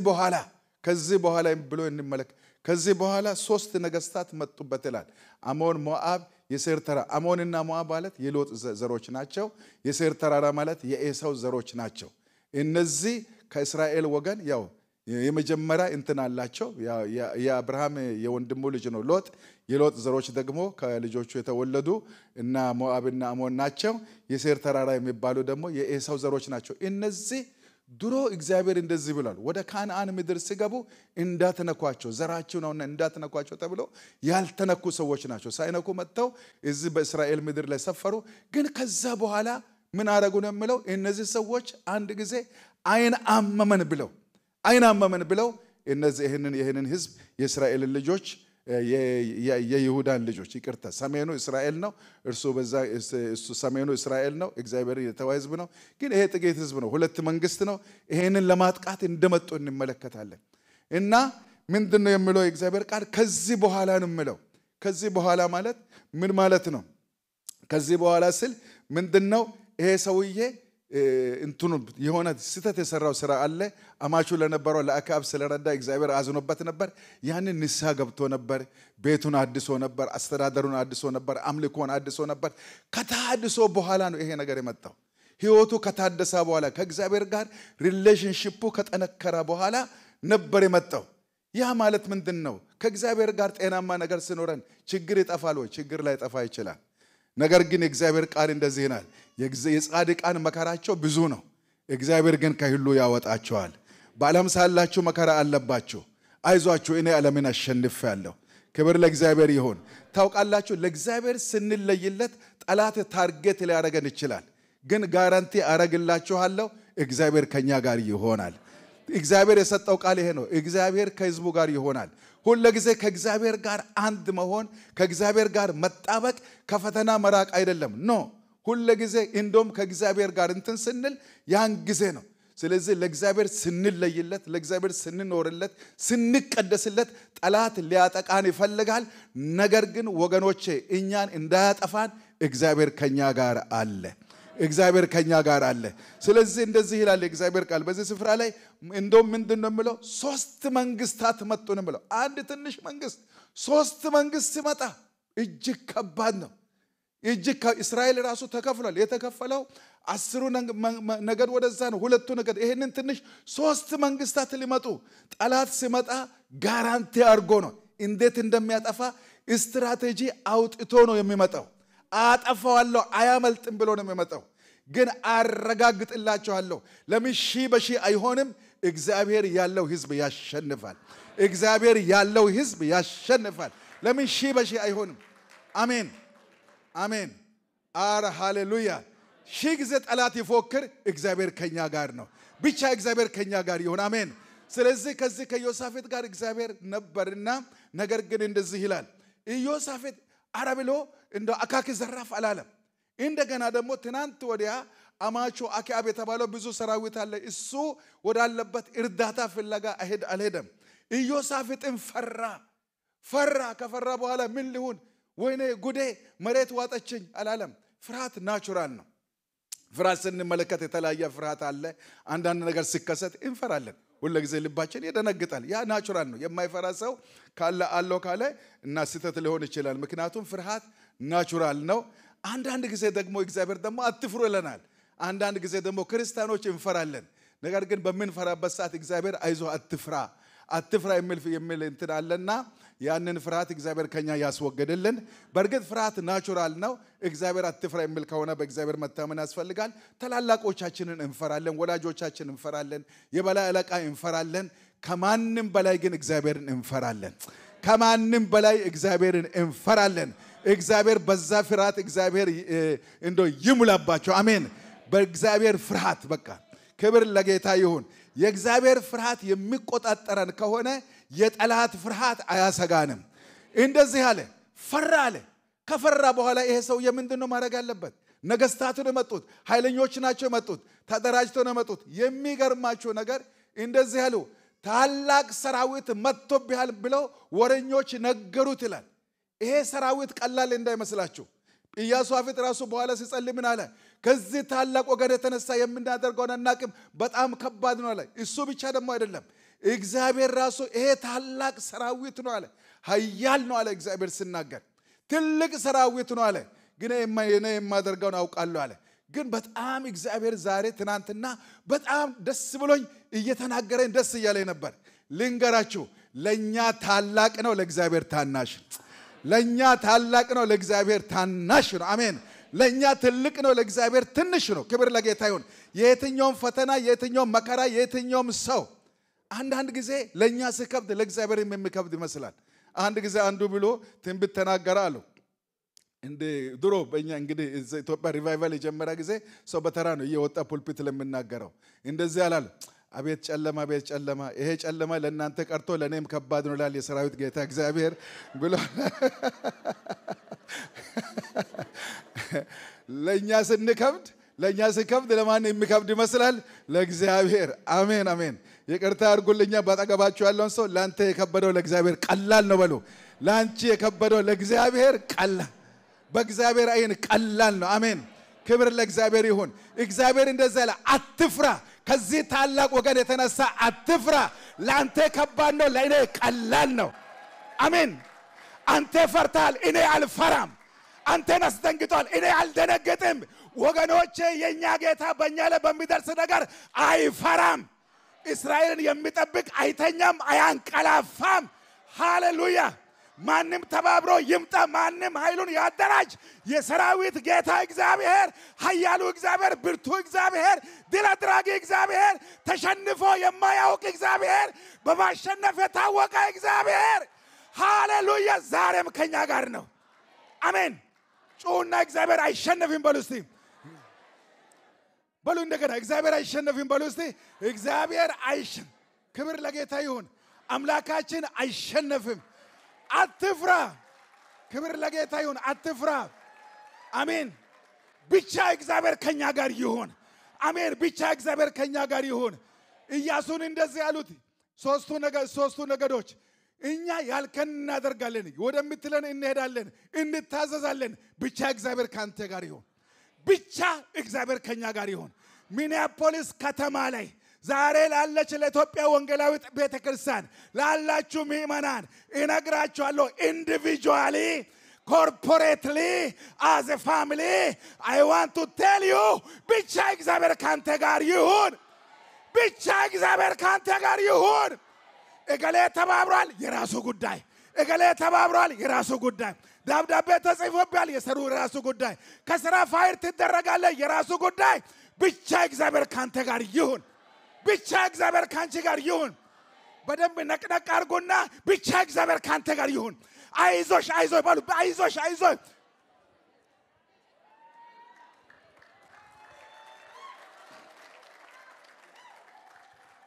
ከዚህ በኋላ ብሎ እንመለከት። ከዚህ በኋላ 3 ነገስታት መጡበት ይላል። አሞን፣ ሞዓብ፣ የሴር ተራራ። አሞንና ሞዓብ ማለት የሎጥ ዘሮች ናቸው። የሴር ተራራ ማለት የኤሳው ዘሮች ናቸው። እነዚህ ከእስራኤል ወገን ያው የመጀመሪያ እንትን አላቸው። የአብርሃም የወንድሙ ልጅ ነው ሎጥ። የሎጥ ዘሮች ደግሞ ከልጆቹ የተወለዱ እና ሞዓብና አሞን ናቸው። የሴር ተራራ የሚባሉ ደግሞ የኤሳው ዘሮች ናቸው። እነዚህ ድሮ እግዚአብሔር እንደዚህ ብሏል፣ ወደ ካናን ምድር ሲገቡ እንዳትነኳቸው ዘራችሁ ነውና እንዳትነኳቸው ተብሎ ያልተነኩ ሰዎች ናቸው። ሳይነኩ መጥተው እዚህ በእስራኤል ምድር ላይ ሰፈሩ። ግን ከዛ በኋላ ምን አረጉ ነው የሚለው? እነዚህ ሰዎች አንድ ጊዜ አይን አመመን ብለው እነዚህ ይሄንን ህዝብ የእስራኤል ልጆች የይሁዳን ልጆች ይቅርታ ሰሜኑ እስራኤል ነው። እሱ ሰሜኑ እስራኤል ነው። እግዚአብሔር የተወ ህዝብ ነው። ግን ይሄ ጥቂት ህዝብ ነው። 2 መንግስት ነው። ይሄንን ለማጥቃት እንደመጡ እንመለከታለን። እና ምንድነው የሚለው የእግዚአብሔር ቃል? ከዚህ በኋላ ነው የሚለው። ከዚህ በኋላ ማለት ምን ማለት ነው? ከዚህ በኋላ ስል ምንድነው? ይሄ ሰውዬ እንትኑ የሆነ ስተት የሰራው ስራ አለ። አማቹ ለነበረው ለአክዓብ ስለረዳ እግዚአብሔር አዝኖበት ነበር። ያንን ንስሐ ገብቶ ነበር። ቤቱን አድሶ ነበር። አስተዳደሩን አድሶ ነበር። አምልኮን አድሶ ነበር። ከታድሶ በኋላ ነው ይሄ ነገር የመጣው። ህይወቱ ከታደሰ በኋላ ከእግዚአብሔር ጋር ሪሌሽንሺፑ ከጠነከረ በኋላ ነበር የመጣው። ያ ማለት ምንድነው? ከእግዚአብሔር ጋር ጤናማ ነገር ሲኖረን ችግር ይጠፋል ወይ? ችግር ላይ ጠፋ ይችላል። ነገር ግን የእግዚአብሔር ቃል እንደዚህ ይላል፣ የጻድቃን መከራቸው ብዙ ነው፣ እግዚአብሔር ግን ከሁሉ ያወጣቸዋል። በዓለም ሳላችሁ መከራ አለባችሁ፣ አይዟችሁ እኔ ዓለምን አሸንፌአለሁ። ክብር ለእግዚአብሔር ይሁን። ታውቃላችሁ ለእግዚአብሔር ስንለይለት ጠላት ታርጌት ሊያደርገን ይችላል። ግን ጋራንቲ አረግላችኋለሁ እግዚአብሔር ከኛ ጋር ይሆናል። እግዚአብሔር የሰጠው ቃል ይሄ ነው። እግዚአብሔር ከህዝቡ ጋር ይሆናል። ሁሉ ጊዜ ከእግዚአብሔር ጋር አንድ መሆን፣ ከእግዚአብሔር ጋር መጣበቅ፣ ከፈተና መራቅ አይደለም። ሁሉ ጊዜ እንደውም ከእግዚአብሔር ጋር እንትን ስንል ያን ጊዜ ነው። ስለዚህ ለእግዚአብሔር ስንለይለት፣ ለእግዚአብሔር ስንኖርለት፣ ስንቀደስለት ጠላት ሊያጠቃን ይፈልጋል። ነገር ግን ወገኖቼ እኛን እንዳያጠፋን እግዚአብሔር ከኛ ጋር አለ። እግዚአብሔር ከኛ ጋር አለ። ስለዚህ እንደዚህ ይላል የእግዚአብሔር ቃል በዚህ ስፍራ ላይ እንደውም ምንድነው የሚለው? 3 መንግስታት መጡ ነው የሚለው። አንድ ትንሽ መንግስት 3 መንግስት ሲመጣ እጅግ ከባድ ነው። እጅግ እስራኤል ራሱ ተከፍሏል። የተከፈለው 10 ነገድ ወደዛ ነው፣ 2 ነገድ። ይሄንን ትንሽ 3 መንግስታት ሊመጡ ጠላት ሲመጣ ጋራንቲ አድርጎ ነው እንዴት እንደሚያጠፋ ስትራቴጂ አውጥቶ ነው የሚመጣው። አጠፋዋለሁ አያመልጥም ብሎ ነው የሚመጣው። ግን አረጋግጥላችኋለሁ ለምን ሺህ በሺህ አይሆንም። እግዚአብሔር ያለው ህዝብ ያሸንፋል። እግዚአብሔር ያለው ህዝብ ያሸንፋል። ለምን ሺህ በሺህ አይሆንም። አሜን አሜን አረ ሃሌሉያ ሺህ ጊዜ ጠላት ይፎክር እግዚአብሔር ከኛ ጋር ነው ብቻ እግዚአብሔር ከኛ ጋር ይሁን አሜን ስለዚህ ከዚህ ከዮሳፍጥ ጋር እግዚአብሔር ነበርና ነገር ግን እንደዚህ ይላል ኢዮሳፍጥ አረብሎ እንደ አካክ ዘራፍ አላለም እንደገና ደግሞ ትናንት ወዲያ አማቾ አካብ የተባለው ብዙ ሰራዊት አለ እሱ ወዳለበት እርዳታ ፍለጋ አልሄደም ኢዮሳፍጥን ፈራ ከፈራ በኋላ ምን ሊሆን ወይኔ ጉዴ መሬት ዋጠችኝ አላለም ፍርሃት ናቹራል ነው ፍርሃት ስንመለከት የተለያየ ፍርሃት አለ አንዳንድ ነገር ሲከሰት እንፈራለን ሁሉ ጊዜ ልባችን ይደነግጣል ያ ናቹራል ነው የማይፈራ ሰው ካለ አለው ካለ እና ስተት ሊሆን ይችላል ምክንያቱም ፍርሃት ናቹራል ነው አንዳንድ ጊዜ ደግሞ እግዚአብሔር ደግሞ አትፍሩ ይለናል አንዳንድ ጊዜ ደግሞ ክርስቲያኖች እንፈራለን ነገር ግን በመንፈራበት ሰዓት እግዚአብሔር አይዞ አትፍራ የሚል እንትን አለና ያንን ፍርሃት እግዚአብሔር ከኛ ያስወገደልን በርግጥ ፍርሃት ናቹራል ነው እግዚአብሔር አትፍራ የሚል ከሆነ በእግዚአብሔር መታመን ያስፈልጋል ተላላቆቻችንን እንፈራለን ወላጆቻችንን እንፈራለን የበላይ አለቃ እንፈራለን ከማንንም በላይ ግን እግዚአብሔርን እንፈራለን ከማንንም በላይ እግዚአብሔርን እንፈራለን እግዚአብሔር በዛ ፍርሃት እግዚአብሔር እንዶ ይሙላባቸው አሜን በእግዚአብሔር ፍርሃት በቃ ክብር ለጌታ ይሁን የእግዚአብሔር ፍርሃት የሚቆጣጠረን ከሆነ የጠላት ፍርሃት አያሰጋንም እንደዚህ አለ ፈራ ከፈራ በኋላ ይሄ ሰው የምንድነው ማድረግ ያለበት ነገስታቱን መጡት ኃይለኞች ናቸው መጡት ተደራጅተው ነው መጡት የሚገርማቸው ነገር እንደዚህ አሉ ታላቅ ሰራዊት መጥቶብሃል ብለው ወረኞች ነገሩት ይላል ይሄ ሰራዊት ቀላል እንዳይመስላችሁ ኢዮሳፍጥ ራሱ በኋላ ሲጸልይ ምን አለ ከዚህ ታላቅ ወገን የተነሳ የምናደርገው አናቅም በጣም ከባድ ነው አለ እሱ ብቻ ደግሞ አይደለም እግዚአብሔር ራሱ ይሄ ታላቅ ሰራዊት ነው አለ ኃያል ነው አለ እግዚአብሔር ሲናገር ትልቅ ሰራዊት ነው አለ ግን የማደርገውን አውቃለሁ አለ ግን በጣም እግዚአብሔር ዛሬ ትናንትና በጣም ደስ ብሎኝ እየተናገረኝ ደስ እያለኝ ነበር ልንገራችሁ ለኛ ታላቅ ነው ለእግዚአብሔር ታናሽ ለኛ ታላቅ ነው ለእግዚአብሔር ታናሽ ነው አሜን ለኛ ትልቅ ነው ለእግዚአብሔር ትንሽ ነው ክብር ለጌታ ይሁን የትኛውም ፈተና የትኛውም መከራ የትኛውም ሰው አንድ ጊዜ ለኛ ሲከብድ ለእግዚአብሔር የሚከብድ ይመስላል አንድ ጊዜ አንዱ ብሎ ትንቢት ተናገረ አሉ እንደ ድሮ በእኛ እንግዲህ ኢትዮጵያ ሪቫይቫል የጀመረ ጊዜ ሰው በተራ ነው እየወጣ ፑልፒት ለምናገረው እንደዚህ ያላል አቤት ጨለማ ይሄ ጨለማ ለእናንተ ቀርቶ ለኔም ከባድ ነው ይላል የሰራዊት ጌታ እግዚአብሔር ብሎ ለኛ ሲከብድ ለማን የሚከብድ ይመስላል ለእግዚአብሔር አሜን አሜን ይቅርታ አድርጉልኛ ባጠገባችሁ ያለውን ሰው ላንተ የከበደው ለእግዚአብሔር ቀላል ነው በሉ ላንቺ የከበደው ለእግዚአብሔር ቀላል በእግዚአብሔር አይን ቀላል ነው አሜን ክብር ለእግዚአብሔር ይሁን እግዚአብሔር እንደዛ ያለ አትፍራ ከዚህ ታላቅ ወገን የተነሳ አትፍራ ላንተ ከባድ ነው ለኔ ቀላል ነው አሜን አንተ ፈርታል እኔ አልፈራም አንተን አስደንግጧል እኔ አልደነገጥም ወገኖቼ የኛ ጌታ በእኛ ላይ በሚደርስ ነገር አይፈራም እስራኤልን የሚጠብቅ አይተኛም አያንቀላፋም ሃሌሉያ ማንም ተባብሮ ይምጣ ማንም ኃይሉን ያደራጅ የሰራዊት ጌታ እግዚአብሔር ኃያሉ እግዚአብሔር ብርቱ እግዚአብሔር ድል አድራጊ እግዚአብሔር ተሸንፎ የማያውቅ እግዚአብሔር በማሸነፍ የታወቀ እግዚአብሔር ሃሌሉያ ዛሬም ከኛ ጋር ነው አሜን ጩና እግዚአብሔር አይሸነፍም በሉ እስቲ በሉ እንደገና እግዚአብሔር አይሸነፍም በሉ እስቲ እግዚአብሔር አይሸነፍ ክብር ለጌታ ይሁን አምላካችን አይሸነፍም አትፍራ ክብር ለጌታ ይሁን አትፍራ አሜን ብቻ እግዚአብሔር ከኛ ጋር ይሁን አሜን ብቻ እግዚአብሔር ከኛ ጋር ይሁን ኢያሱን እንደዚህ ያሉት ሶስቱ ነገዶች እኛ ያልከን እናደርጋለን ወደምትለን እንሄዳለን እንታዘዛለን ብቻ እግዚአብሔር ካንተ ጋር ይሁን ብቻ እግዚአብሔር ከኛ ጋር ይሁን ሚኒያፖሊስ ከተማ ላይ ዛሬ ላለች ለኢትዮጵያ ወንጌላዊት ቤተክርስቲያን ላላችሁ ምእመናን እነግራችኋለሁ ኢንዲቪጁዋሊ corporately as a family I want to tell you ብቻ እግዚአብሔር ካንተ ጋር ይሁን ብቻ እግዚአብሔር ካንተ ጋር ይሁን እገሌ ተባብሯል የራሱ ጉዳይ እገሌ ተባብሯል የራሱ ጉዳይ ዳብዳቤ ተጽፎብያል የሰሩ የራሱ ጉዳይ ከስራ ፋይር ትደረጋለህ የራሱ ጉዳይ ብቻ እግዚአብሔር ካንተ ጋር ይሁን ብቻ እግዚአብሔር ካንቺ ጋር ይሁን በደንብ ነቅነቅ አርጉና ብቻ እግዚአብሔር ካንተ ጋር ይሁን አይዞሽ ባሉ አይዞሽ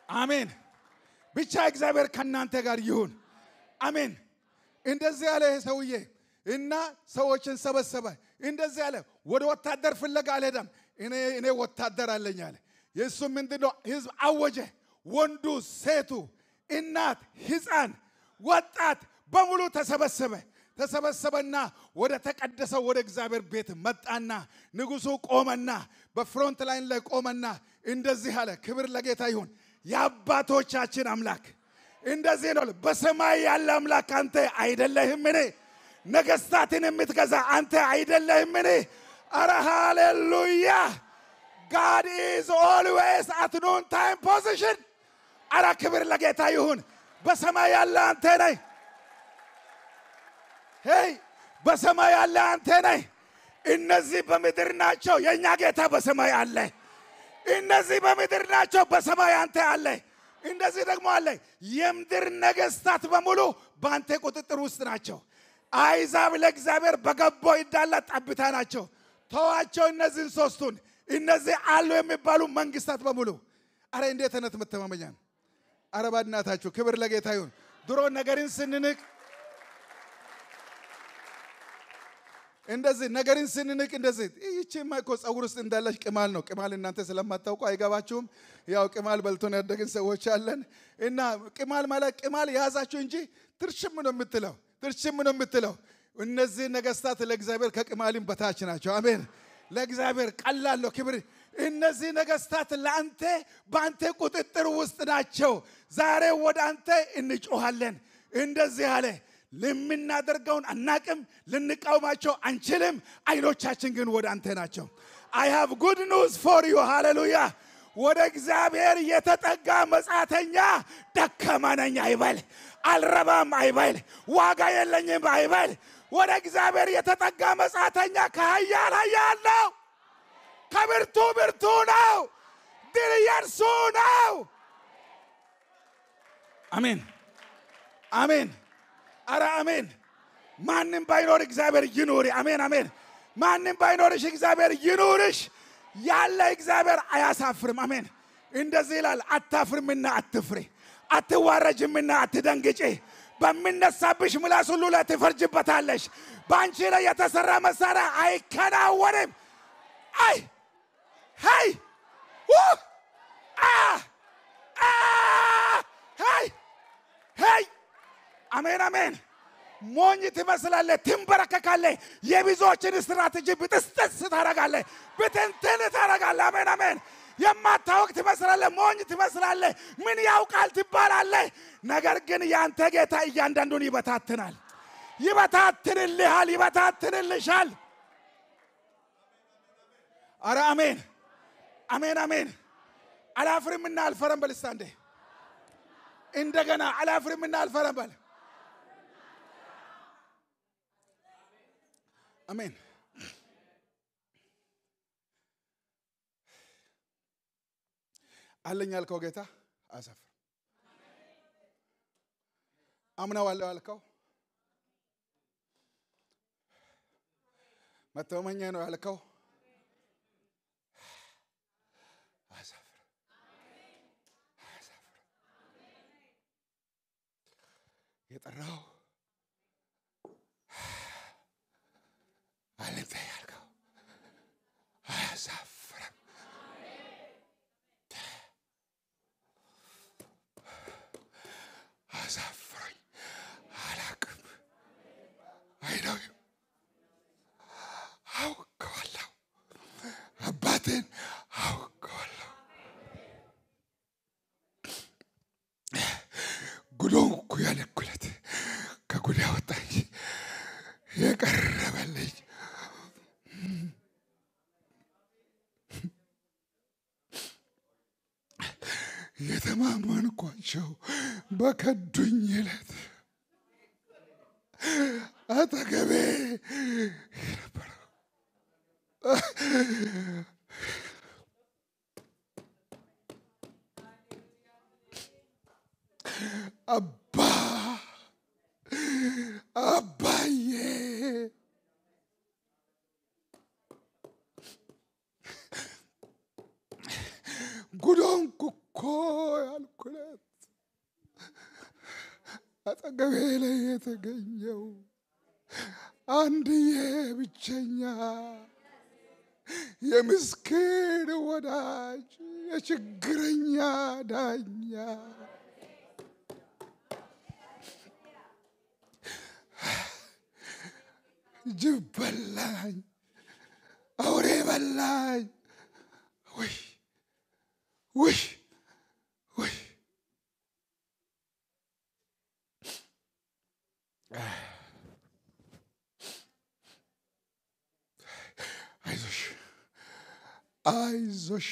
አሜን ብቻ እግዚአብሔር ከናንተ ጋር ይሁን አሜን እንደዚህ ያለ ሰውዬ እና ሰዎችን ሰበሰበ እንደዚህ ያለ ወደ ወታደር ፍለጋ አልሄደም እኔ ወታደር አለኝ አለ ኢየሱስ ምንድነው ሕዝብ አወጀ ወንዱ ሴቱ እናት ሕፃን ወጣት በሙሉ ተሰበሰበና ወደ ተቀደሰው ወደ እግዚአብሔር ቤት መጣና ንጉሱ ቆመና በፍሮንት ላይን ላይ ቆመና እንደዚህ አለ ክብር ለጌታ ይሁን የአባቶቻችን አምላክ እንደዚህ ነው በሰማይ ያለ አምላክ አንተ አይደለህምን ነገስታትን የምትገዛ አንተ አይደለህምን አረ ሃሌሉያ God is always at noon time position አረ ክብር ለጌታ ይሁን በሰማይ ያለ አንተ ነህ ሄይ በሰማይ ያለ አንተ ነህ እነዚህ በምድር ናቸው የኛ ጌታ በሰማይ አለ እነዚህ በምድር ናቸው በሰማይ አንተ አለ እንደዚህ ደግሞ አለ የምድር ነገስታት በሙሉ ባንተ ቁጥጥር ውስጥ ናቸው አይዛብ ለእግዚአብሔር በገቦ ይዳላ ጠብታ ናቸው ተዋቸው እነዚህን ሶስቱን እነዚህ አሉ የሚባሉ መንግስታት በሙሉ አረ እንዴት ነው ተመተማመኛን አረ ባድናታችሁ ክብር ለጌታ ይሁን ድሮ ነገርን ስንንቅ እንደዚህ ነገርን ስንንቅ እንደዚህ እቺማ እኮ ጸጉር ውስጥ እንዳለሽ ቅማል ነው ቅማል እናንተ ስለማታውቁ አይገባችሁም ያው ቅማል በልቶን ያደግን ሰዎች አለን እና ቅማል ማለት ቅማል ያዛችሁ እንጂ ትርሽም ነው የምትለው እነዚህ ነገስታት ለእግዚአብሔር ከቅማልም በታች ናቸው አሜን ለእግዚአብሔር ቀላል ነው ክብር እነዚህ ነገስታት ለአንተ ባንተ ቁጥጥር ውስጥ ናቸው ዛሬ ወደ አንተ እንጮሃለን እንደዚህ አለ ለምናደርገውን አናቅም ልንቃወማቸው አንችልም አይኖቻችን ግን ወደ አንተ ናቸው I have good news for you hallelujah ወደ እግዚአብሔር የተጠጋ መጻተኛ ደካማ ነኝ አይበል አልረባም አይበል ዋጋ የለኝም አይበል ወደ እግዚአብሔር የተጠጋ መጻተኛ ከኃያል ኃያል ነው ከብርቱ ነው ድል የእርሱ ነው አሜን አሜን አረ አሜን ማንም ባይኖር እግዚአብሔር ይኑር አሜን አሜን ማንም ባይኖርሽ እግዚአብሔር ይኑርሽ ያለ እግዚአብሔር አያሳፍርም አሜን እንደዚህ ይላል አታፍርምና አትፍሪ አትዋረጅምና አትደንግጪ በሚነሳብሽ ምላስ ሁሉ ላይ ትፈርጅበታለሽ ባንቺ ላይ የተሰራ መሳሪያ አይከናወንም አይ ሃይ ሃይ አሜን አሜን ሞኝ ትመስላለህ ትንበረከካለህ የብዙዎችን ስትራቴጂ ብጥስጥስ ታረጋለህ ብትንትን ታረጋለህ አሜን አሜን የማታውቅ ትመስላለህ ሞኝ ትመስላለህ ምን ያውቃል ትባላለህ ነገር ግን ያንተ ጌታ እያንዳንዱን ይበታትናል ይበታትንልሻል አረ አሜን አሜን አሜን አላፍርምና አልፈረም በልስታንዴ እንደገና አላፍርምና አልፈረም በል አሜን አለኝ ያልከው ጌታ አሳፍር አምናዋለሁ ያልከው መተማመኛ ነው ያልከው አሳፍር የጠራው አለኝ ያልከው አሳፍር አሳፍረኝ አላቅም አይነው አውቀዋለሁ አባቴን አውቀዋለሁ ጉዶንኩ ያለኩለት ከጉድ ያወጣኝ የቀረበልኝ የተማመንኳቸው በከዱኝ ዕለት አጠገቤ ነበር አባዬ ጉዶንኩ እኮ ያልኩለት አጠገቤ ላይ የተገኘው አንድዬ ብቸኛ የምስኪን ወዳጅ የችግረኛ ዳኛ ጅብ በላኝ አውሬ በላኝ ወይ ወይ ወይ አይዞሽ አይዞሽ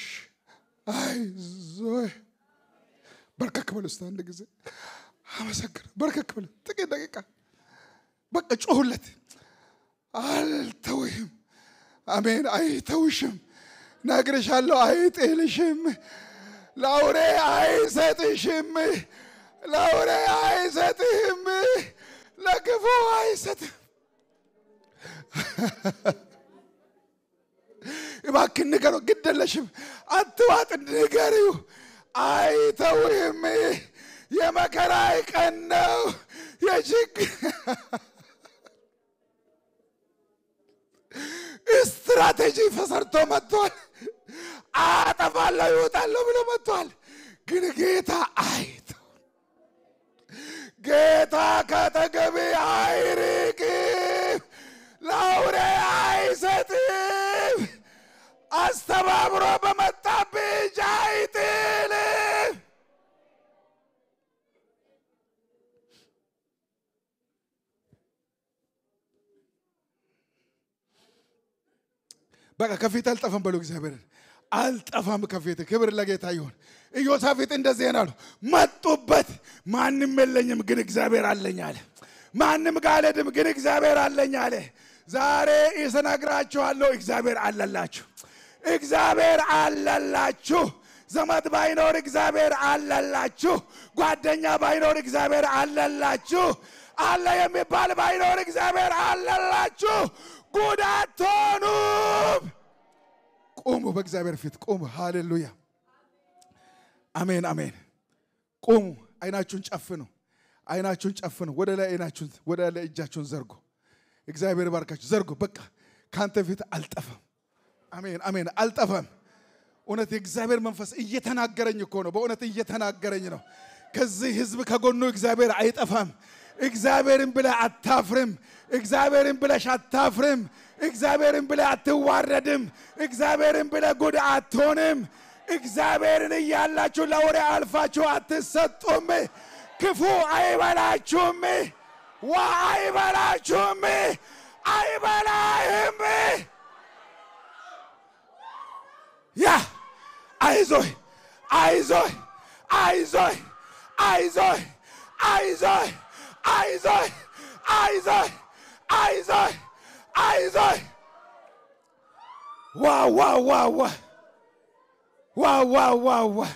አይዞሽ በርከክ በል እስቲ አንድ ጊዜ አመሰግን በርከክ በል ጥቂት ደቂቃ በቃ ጮሁለት አልተውህም አሜን አይተውሽም ነግርሻለሁ አይጥልሽም ለአውሬ አይሰጥሽም ለአውሬ አይሰጥህም ለክፉ አይሰጥህም እባክህ ንገረው ግደለሽም አትዋጥ ንገሪው አይተውህም የመከራይ ቀን ነው የችግር ስትራቴጂ ተሰርቶ መጥቷል አጠፋለሁ ይወጣለሁ ብሎ መጥቷል ግን ጌታ አይተው ጌታ ካጠገቤ አይርቅም ለአውሬ አይሰጥም አስተባብሮ በመጣብህ እጅ አይጥልም በቃ ከፊት አልጠፋም በሉ እግዚአብሔር አልጠፋም ከፊት ክብር ለጌታ ይሁን ኢዮሳፍጥ እንደዚህ ነው መጡበት ማንንም የለኝም ግን እግዚአብሔር አለኝ አለ ማንንም ጋለድም ግን እግዚአብሔር አለኝ አለ ዛሬ እሰናግራችኋለሁ እግዚአብሔር አለላችሁ እግዚአብሔር አለላችሁ ዘመድ ባይኖር እግዚአብሔር አለላችሁ ጓደኛ ባይኖር እግዚአብሔር አለላችሁ አለ የሚባል ባይኖር እግዚአብሔር አለላችሁ ጉዳቶኑም ቆሙ በእግዚአብሔር ፊት ቆሙ ሃሌሉያ አሜን አሜን ቆሙ አይናችሁን ጨፍኑ ወደ ላይ አይናችሁን ወደ ላይ እጃችሁን ዘርጉ እግዚአብሔር ባርካችሁ ዘርጉ በቃ ካንተ ፊት አልጠፋም አሜን አሜን አልጠፋም እውነት የእግዚአብሔር መንፈስ እየተናገረኝ እኮ ነው በእውነት እየተናገረኝ ነው ከዚህ ህዝብ ከጎኑ እግዚአብሔር አይጠፋም እግዚአብሔርን ብለ አታፍርም እግዚአብሔርን ብለሽ አታፍርም እግዚአብሔርን ብለ አትዋረድም እግዚአብሔርን ብለ ጉድ አትሆንም እግዚአብሔርን እያላችሁ ለወሬ አልፋችሁ አትሰጡም ክፉ አይበላችሁም አይበላችሁም አይበላህም ያ አይዞህ አይዞህ አይዞህ አይዞህ አይዞህ አይዞህ አይዞህ አይዞህ አይዞህ ዋው ዋው ዋው ዋው ዋው ዋው ዋው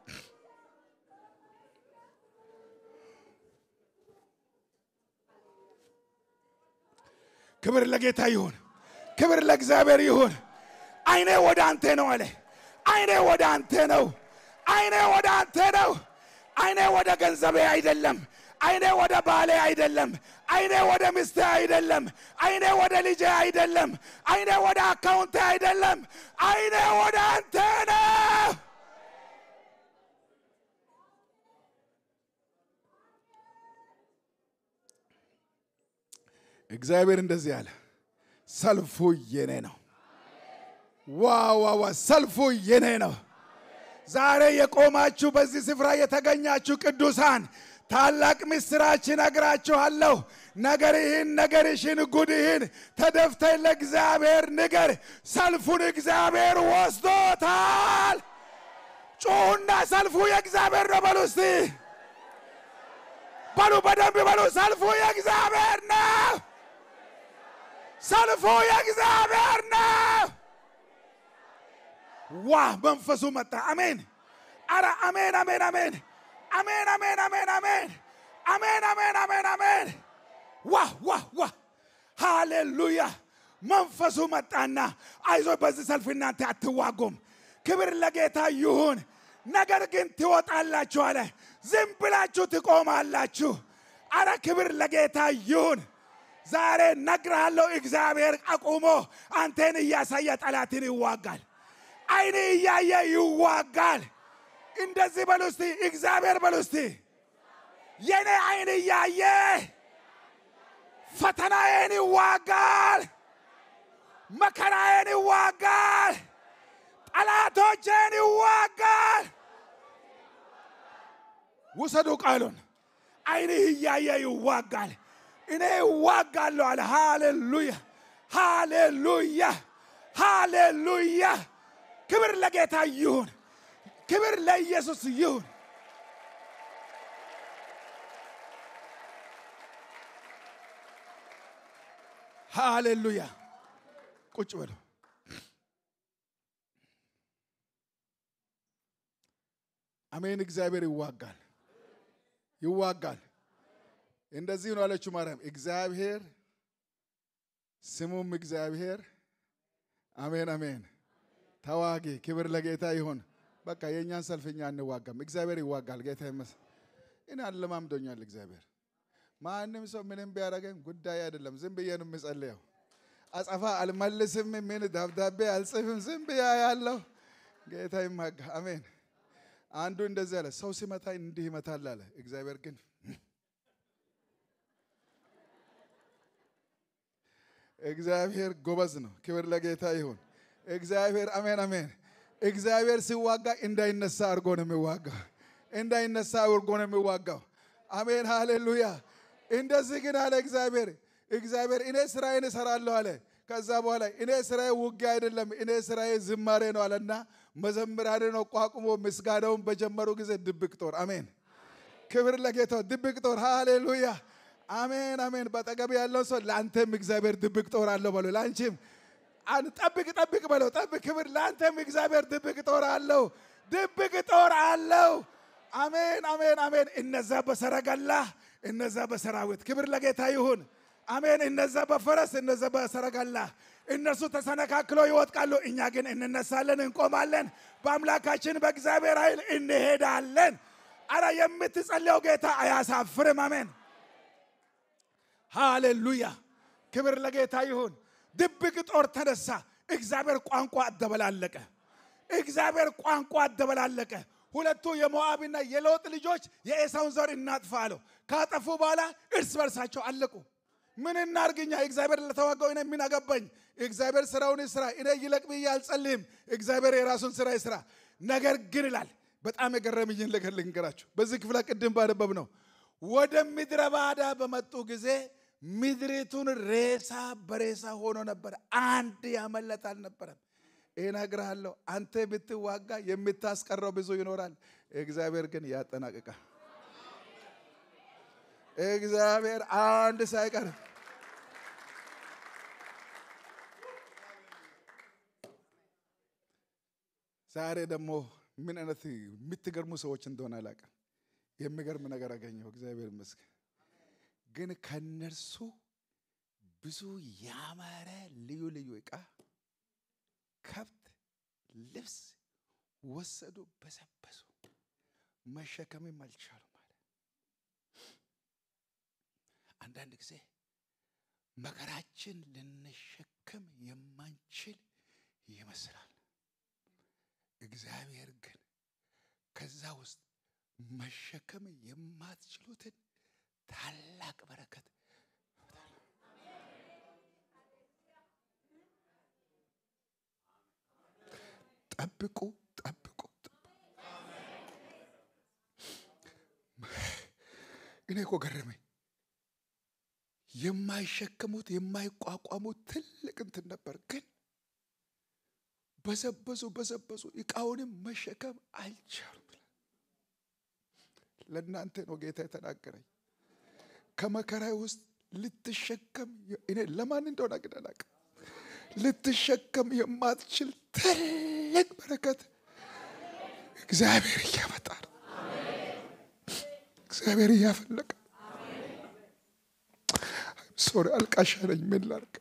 ክብር ለጌታ ይሁን ክብር ለእግዚአብሔር ይሁን አይኔ ወደ አንተ ነው አለ አይኔ ወደ አንተ ነው አይኔ ወደ አንተ ነው አይኔ ወደ ገንዘቤ አይደለም አይኔ ወደ ባሌ አይደለም አይኔ ወደ ሚስቴ አይደለም አይኔ ወደ ልጄ አይደለም አይኔ ወደ አካውንቴ አይደለም አይኔ ወደ አንተ ነው እግዚአብሔር እንደዚህ ያለ ሰልፉ የኔ ነው ዋው ዋው ሰልፉ የኔ ነው ዛሬ የቆማችሁ በዚህ ስፍራ የተገኛችሁ ቅዱሳን ታላቅ ምስራች ነግራችኋለሁ ነገርሽን ጉድህን ተደፍተህ ለእግዚአብሔር ንገር ሰልፉን እግዚአብሔር ወስዶታል ጮሁና ሰልፉ የእግዚአብሔር ነው በሉ እስቲ በሉ በደንብ በሉ ሰልፉ የእግዚአብሔር ነው ሰልፉ የእግዚአብሔር ነው ዋ መንፈሱ መጣ አሜን አረ አሜን አሜን አሜን አሜን አሜን አሜን አሜን አሜን አሜን አሜን አሜን ዋ ዋ ዋ ሃሌሉያ መንፈሱ መጣና አይዞህ በዚህ ሰልፍ እናንተ አትዋጉም ክብር ለጌታ ይሁን ነገር ግን ትወጣላችሁ አለ። ዝም ብላችሁ ትቆማላችሁ። አረ ክብር ለጌታ ይሁን። ዛሬ ነግርሃለሁ እግዚአብሔር አቁሞ አንተን እያሳየ ጠላትን ይዋጋል። አይን እያየ ይዋጋል። እንደዚህ በሉ እስቲ እግዚአብሔር በሉ እስቲ የኔ አይን እያየ ፈተናዬን ይዋጋል፣ መከራዬን ይዋጋል፣ ጠላቶቼን ይዋጋል። ውሰዱ ቃሉን። አይን እያየ ይዋጋል። እኔ ይዋጋለሁ አለ። ሃሌሉያ ሃሌሉያ ሃሌሉያ። ክብር ለጌታ ይሁን። ክብር ለኢየሱስ ይሁን። ሃሌሉያ። ቁጭ በሉ። አሜን። እግዚአብሔር ይዋጋል ይዋጋል። እንደዚህ ነው አለችው ማርያም። እግዚአብሔር ስሙም እግዚአብሔር አሜን አሜን ተዋጊ። ክብር ለጌታ ይሁን። በቃ የኛን ሰልፍኛ እንዋጋም። እግዚአብሔር ይዋጋል። ጌታ ይመስገን። እኔ አለማምዶኛል እግዚአብሔር። ማንም ሰው ምንም ቢያረገኝ ጉዳይ አይደለም። ዝም ብዬ ነው የምጸልየው። አጸፋ አልመልስም። ምን ደብዳቤ አልጽፍም። ዝም ብዬ ያለው ጌታ ይማጋ። አሜን። አንዱ እንደዚህ አለ፣ ሰው ሲመታኝ እንዲህ ይመታል አለ። እግዚአብሔር ግን እግዚአብሔር ጎበዝ ነው። ክብር ለጌታ ይሁን። እግዚአብሔር አሜን አሜን። እግዚአብሔር ሲዋጋ እንዳይነሳ አርጎ ነው የሚዋጋው። እንዳይነሳ አርጎ ነው የሚዋጋው። አሜን ሃሌሉያ። እንደዚህ ግን አለ እግዚአብሔር እኔ ስራዬን እሰራለሁ አለ። ከዛ በኋላ እኔ ስራዬ ውጊያ አይደለም፣ እኔ ስራዬ ዝማሬ ነው አለና መዘምራንን አቋቁሞ ምስጋናውን በጀመሩ ጊዜ ድብቅ ጦር አሜን። ክብር ለጌታ። ድብቅ ጦር ሃሌሉያ አሜን አሜን። በጠገብ ያለው ሰው ለአንተም እግዚአብሔር ድብቅ ጦር አለው በለው። ላንቺም ጠብቅ ጠብቅ በለው። ጠብቅ። ክብር ለአንተም እግዚአብሔር ድብቅ ጦር አለው። ድብቅ ጦር አለው። አሜን አሜን አሜን። እነዛ በሰረገላ እነዛ በሰራዊት ክብር ለጌታ ይሁን። አሜን። እነዛ በፈረስ እነዛ በሰረገላ እነሱ ተሰነካክለው ይወድቃሉ። እኛ ግን እንነሳለን፣ እንቆማለን። በአምላካችን በእግዚአብሔር ኃይል እንሄዳለን። አረ የምትጸልየው ጌታ አያሳፍርም። አሜን ሃሌሉያ። ክብር ለጌታ ይሁን። ድብቅ ጦር ተነሳ። እግዚአብሔር ቋንቋ አደበላለቀ። እግዚአብሔር ቋንቋ አደበላለቀ። ሁለቱ የሞዓብና የሎጥ ልጆች የኤሳውን ዘር እናጥፋ አለው። ካጠፉ በኋላ እርስ በርሳቸው አለቁ። ምን እናርግኛ? እግዚአብሔር ለተዋጋው እኔ ምን አገባኝ? እግዚአብሔር ስራውን ይስራ። እኔ ይለቅ ብዬ አልጸልይም። እግዚአብሔር የራሱን ስራ ይስራ። ነገር ግን ይላል በጣም የገረመኝን ነገር ልንገራችሁ። በዚህ ክፍል ቅድም ባነበብ ነው ወደ ምድረ ባዳ በመጡ ጊዜ ምድሪቱን ሬሳ በሬሳ ሆኖ ነበር። አንድ ያመለጠ አልነበረም። እነግርሃለሁ አንተ ብትዋጋ የምታስቀረው ብዙ ይኖራል። እግዚአብሔር ግን ያጠናቅቃል። እግዚአብሔር አንድ ሳይቀር ዛሬ ደግሞ ምን አይነት የምትገርሙ ሰዎች እንደሆነ አላውቅም። የሚገርም ነገር አገኘሁ። እግዚአብሔር ይመስገን። ግን ከነርሱ ብዙ ያማረ ልዩ ልዩ ዕቃ፣ ከብት፣ ልብስ ወሰዱ፣ በሰበሱ፣ መሸከምም አልቻሉም ማለት። አንዳንድ ጊዜ መከራችን ልንሸከም የማንችል ይመስላል። እግዚአብሔር ግን ከዛ ውስጥ መሸከም የማትችሉትን ታላቅ በረከት ጠብቁ ጠብቁ። እኔ እኮ ገረመኝ። የማይሸከሙት የማይቋቋሙት ትልቅ እንትን ነበር፣ ግን በዘበዙ ዕቃውንም መሸከም አልቻሉም። ለእናንተ ነው ጌታ የተናገረኝ። ከመከራይ ውስጥ ልትሸከም እኔ ለማን እንደሆነ ግን አላውቅም፣ ልትሸከም የማትችል ትልቅ በረከት እግዚአብሔር እያመጣ ነው። እግዚአብሔር እያፈለቀ ሶሪ አልቃሻ ነኝ። ምን ላድርግ?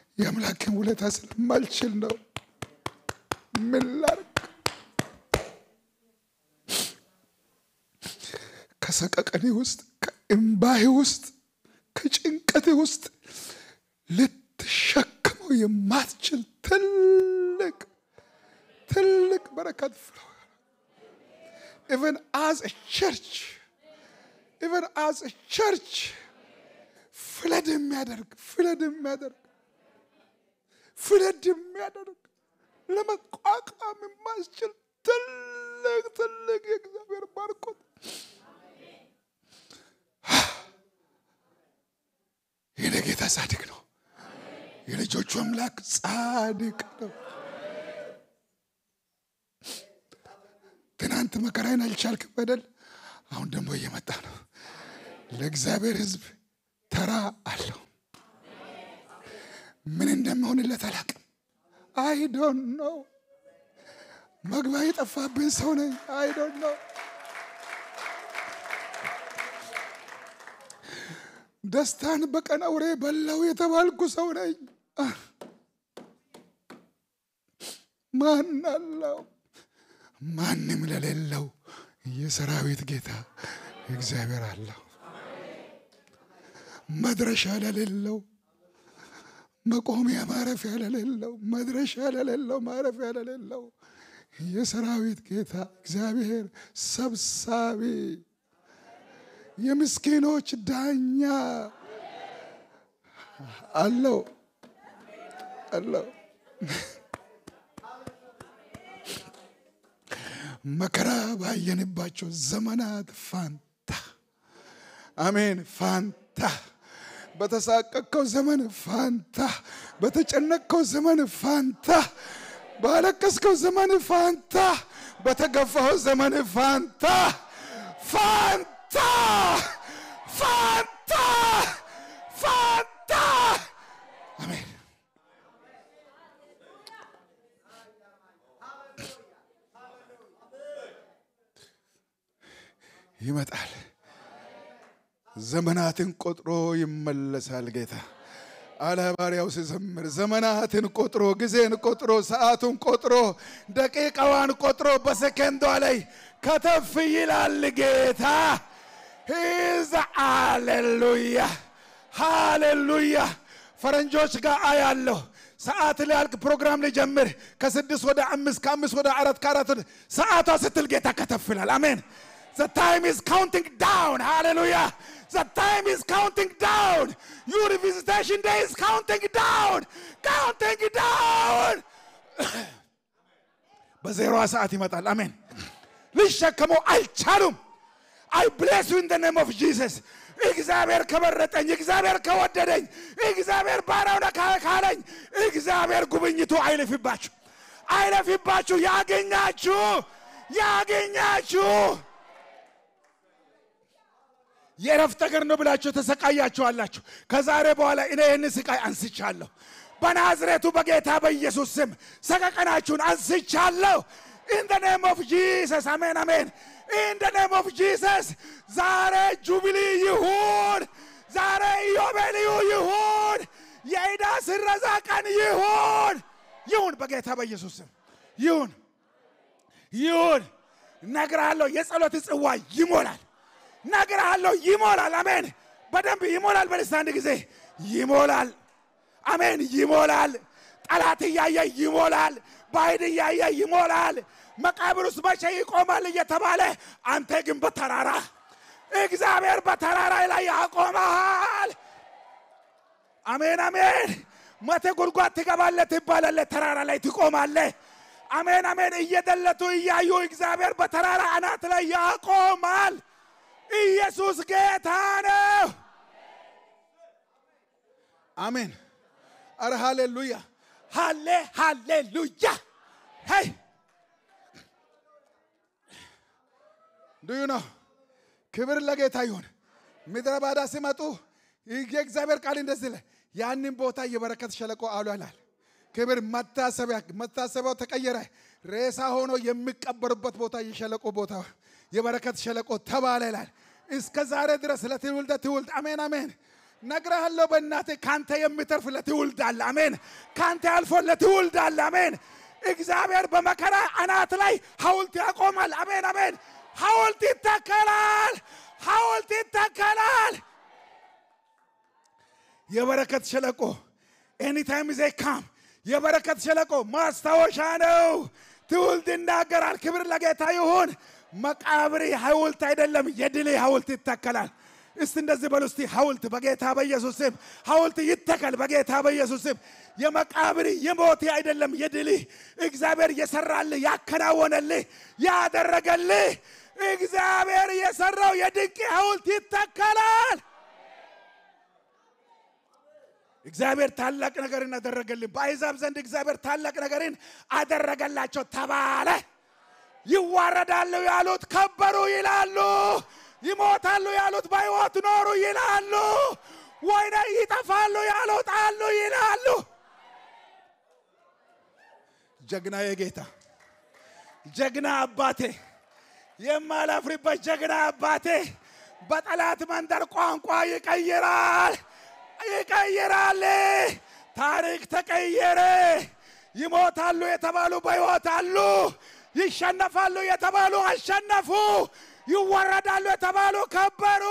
የአምላክን ውለታ ስለማልችል ነው። ምን ላድርግ? ከሰቀቀኔ ውስጥ ከእምባዬ ውስጥ ከጭንቀቴ ውስጥ ልትሸከመው የማትችል ትልቅ በረከት ፍለው even as a church ፍለድ የሚያደርግ ለመቋቋም የማስችል ትልቅ የእግዚአብሔር ባርኮት የኔ ጌታ ጻድቅ ነው። የልጆቹ አምላክ ጻድቅ ነው። ትናንት መከራዬን አልቻልክም አይደል? አሁን ደግሞ እየመጣ ነው። ለእግዚአብሔር ሕዝብ ተራ አለው። ምን እንደምሆንለት አላውቅም። I don't know። መግቢያ የጠፋብኝ ሰው ነኝ። I don't know። ደስታን በቀን አውሬ በላው የተባልኩ ሰው ነኝ። ማን አለው? ማንም ለሌለው የሰራዊት ጌታ እግዚአብሔር አለው። መድረሻ ለሌለው መቆሚያ ማረፊያ ለሌለው መድረሻ ለሌለው ማረፊያ ለሌለው የሰራዊት ጌታ እግዚአብሔር ሰብሳቢ የምስኪኖች ዳኛ አለው። መከራ ባየንባቸው ዘመናት ፋንታ አሜን ፋንታ በተሳቀቀው ዘመን ፋንታ በተጨነቀው ዘመን ፋንታ ባለቀስከው ዘመን ፋንታ በተገፋው ዘመን ፋንታ አሜን። ይመጣል። ዘመናትን ቆጥሮ ይመለሳል ጌታ። አለ ባሪያው ሲዘምር ዘመናትን ቆጥሮ ጊዜን ቆጥሮ ሰዓቱን ቆጥሮ ደቂቃዋን ቆጥሮ በሰከንዷ ላይ ከተፍ ይላል ጌታ። ሂዝ ሃሌሉያ። ፈረንጆች ጋር አያለሁ ሰዓት ሊያልቅ ፕሮግራም ሊጀምር ከ6 ወደ 5 ከ5 ወደ 4 ከ4 ሰዓቷ ስትል ጌታ ከተፍ ይላል። አሜን። The time is counting down. Hallelujah. The time is counting down. Your visitation day is counting down. በዜሮ ሰዓት ይመጣል። አሜን። ልሸከመው አልቻሉም። I bless you in the name of Jesus. እግዚአብሔር ከበረጠኝ እግዚአብሔር ከወደደኝ እግዚአብሔር ባራው ካለኝ እግዚአብሔር ጉብኝቱ አይለፍባችሁ ያገኛችሁ የረፍት ነገር ነው ብላችሁ ተሰቃያችሁ አላችሁ። ከዛሬ በኋላ እኔ ይህን ስቃይ አንስቻለሁ። በናዝሬቱ በጌታ በኢየሱስ ስም ሰቀቀናችሁን አንስቻለሁ። in the name of Jesus. አሜን አሜን። in the name of Jesus. ዛሬ ጁቢሊ ይሁን፣ ዛሬ ኢዮቤልዩ ይሁን፣ የዕዳ ስረዛ ቀን ይሁን በጌታ በኢየሱስ ስም ይሁን። ነግራለሁ የጸሎት ጽዋ ይሞላል። ነግራለሁ ይሞላል። አሜን። በደንብ ይሞላል። በልሳን ጊዜ ይሞላል። አሜን። ይሞላል። ጠላት ያየ ይሞላል። ባይድ ያየ ይሞላል። መቃብሩስ መቼ ይቆማል እየተባለ አንተ ግን በተራራ እግዚአብሔር በተራራ ላይ ያቆማል። አሜን አሜን። መተ ጉድጓድ ትገባለህ ትባላለህ፣ ተራራ ላይ ትቆማለህ። አሜን አሜን። እየደለቱ እያዩ እግዚአብሔር በተራራ አናት ላይ ያቆማል። ኢየሱስ ጌታ ነው። አሜን። አረ ሃሌሉያ ሃሌሉያ። ሄይ do you know ክብር ለጌታ ይሁን። ምድረ ባዳ ሲመጡ የእግዚአብሔር ቃል እንደዚህ ይላል፣ ያንን ቦታ የበረከት ሸለቆ አሉ ይላል። ክብር መታሰቢያው ተቀየረ። ሬሳ ሆኖ የሚቀበሩበት ቦታ የሸለቆ ቦታ የበረከት ሸለቆ ተባለ ይላል። እስከ ዛሬ ድረስ ለትውልድ አሜን አሜን። ነግሬሃለሁ በእናቴ ካንተ የሚተርፍ ለትውልድ አለ። አሜን። ካንተ አልፎ ለትውልድ አለ። አሜን። እግዚአብሔር በመከራ አናት ላይ ሐውልት ያቆማል። አሜን አሜን። ሐውልት ይተከላል። ሐውልት ይተከላል የበረከት ሸለቆ anytime they come የበረከት ሸለቆ ማስታወሻ ነው ትውልድ ይናገራል ክብር ለጌታ ይሁን መቃብር ሐውልት አይደለም የድል ሐውልት ይተከላል እስቲ እንደዚህ በሉ እስቲ ሐውልት በጌታ በኢየሱስ ስም ሐውልት ይተከል በጌታ በኢየሱስ ስም የመቃብር የሞት አይደለም የድል እግዚአብሔር የሰራልህ ያከናወነልህ ያደረገልህ እግዚአብሔር የሰራው የድንቅ ሐውልት ይተከላል እግዚአብሔር ታላቅ ነገርን አደረገልህ በአሕዛብ ዘንድ እግዚአብሔር ታላቅ ነገርን አደረገላቸው ተባለ ይዋረዳሉ ያሉት ከበሩ ይላሉ ይሞታሉ ያሉት ባይወት ኖሩ ይላሉ ወይኔ ይጠፋሉ ያሉት አሉ ይላሉ ጀግና የጌታ ጀግና አባቴ የማላፍርበት ጀግና አባቴ በጠላት መንደር ቋንቋ ይቀይራል ታሪክ ተቀየረ ይሞታሉ የተባሉ ባይወት አሉ ይሸነፋሉ የተባሉ አሸነፉ ይወረዳሉ የተባሉ ከበሩ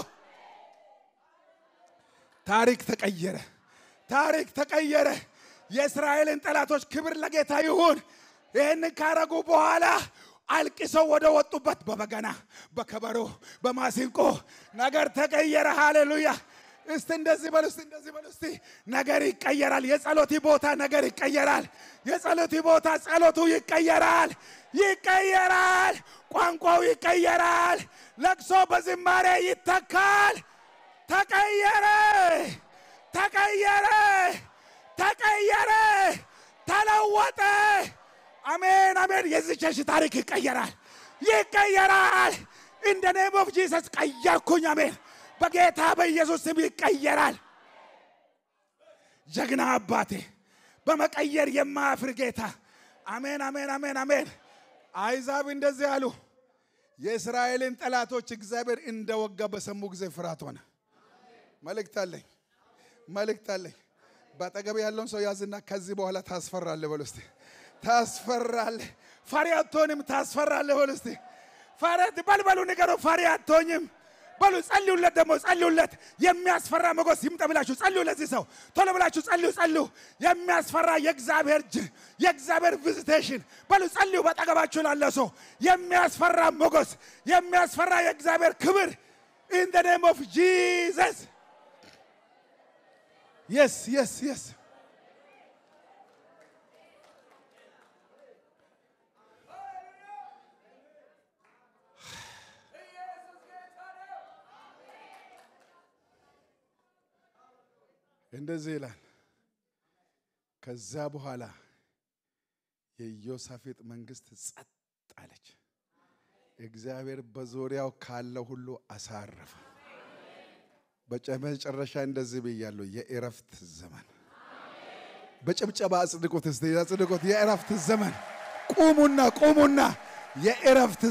ታሪክ ተቀየረ የእስራኤልን ጠላቶች ክብር ለጌታ ይሁን ይሄን ካረጉ በኋላ አልቅሰው ወደ ወጡበት በበገና በከበሮ በማሲንቆ ነገር ተቀየረ ሃሌሉያ እስቲ እንደዚህ በሉ እስቲ ነገር ይቀየራል የጸሎት ቦታ ነገር ይቀየራል የጸሎት ቦታ ጸሎቱ ይቀየራል ቋንቋው ይቀየራል ለቅሶ በዝማሬ ይተካል ተቀየረ ተለወጠ አሜን የዚህ ቸርች ታሪክ ይቀየራል in the name of Jesus ቀየርኩኝ አሜን በጌታ በኢየሱስ ስም ይቀየራል ጀግና አባቴ በመቀየር የማያፍር ጌታ አሜን አሕዛብ እንደዚህ ያሉ የእስራኤልን ጠላቶች እግዚአብሔር እንደወጋ በሰሙ ጊዜ ፍርሃት ሆነ መልእክት አለኝ ባጠገብ ያለውን ሰው ያዝና ከዚህ በኋላ ታስፈራለህ በሉ እስቲ ታስፈራለህ ፈሪያቶንም ታስፈራለህ በሉ እስቲ ፈሪያት በልበሉ ንገሩ ፈሪያቶኝም በሉ ጸልዩለት የሚያስፈራ ሞገስ ይምጣ ብላችሁ ጸልዩለት ሰው ቶሎ ብላችሁ ጸልዩ የሚያስፈራ የእግዚአብሔር ቪዚቴሽን በሉ ጸልዩ በጠገባችሁ ላለ ሰው የሚያስፈራ ሞገስ የሚያስፈራ የእግዚአብሔር ክብር in the name of Jesus yes እንደዚህ ይላል ከዛ በኋላ የዮሳፍጥ መንግስት ጸጥ አለች እግዚአብሔር በዙሪያው ካለ ሁሉ አሳረፈ በመጨረሻ እንደዚህ ብያለሁ የእረፍት ዘመን በጭብጨባ አጽድቁት እስቲ አጽድቁት የእረፍት ዘመን ቁሙና የእረፍት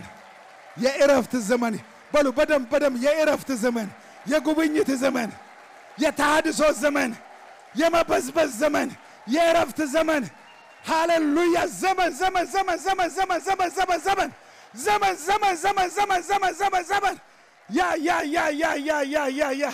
ዘመን በሉ በደም የእረፍት ዘመን የጉብኝት ዘመን የታድሶ ዘመን የመበዝበዝ ዘመን የእረፍት ዘመን ሃሌሉያ ዘመን ያ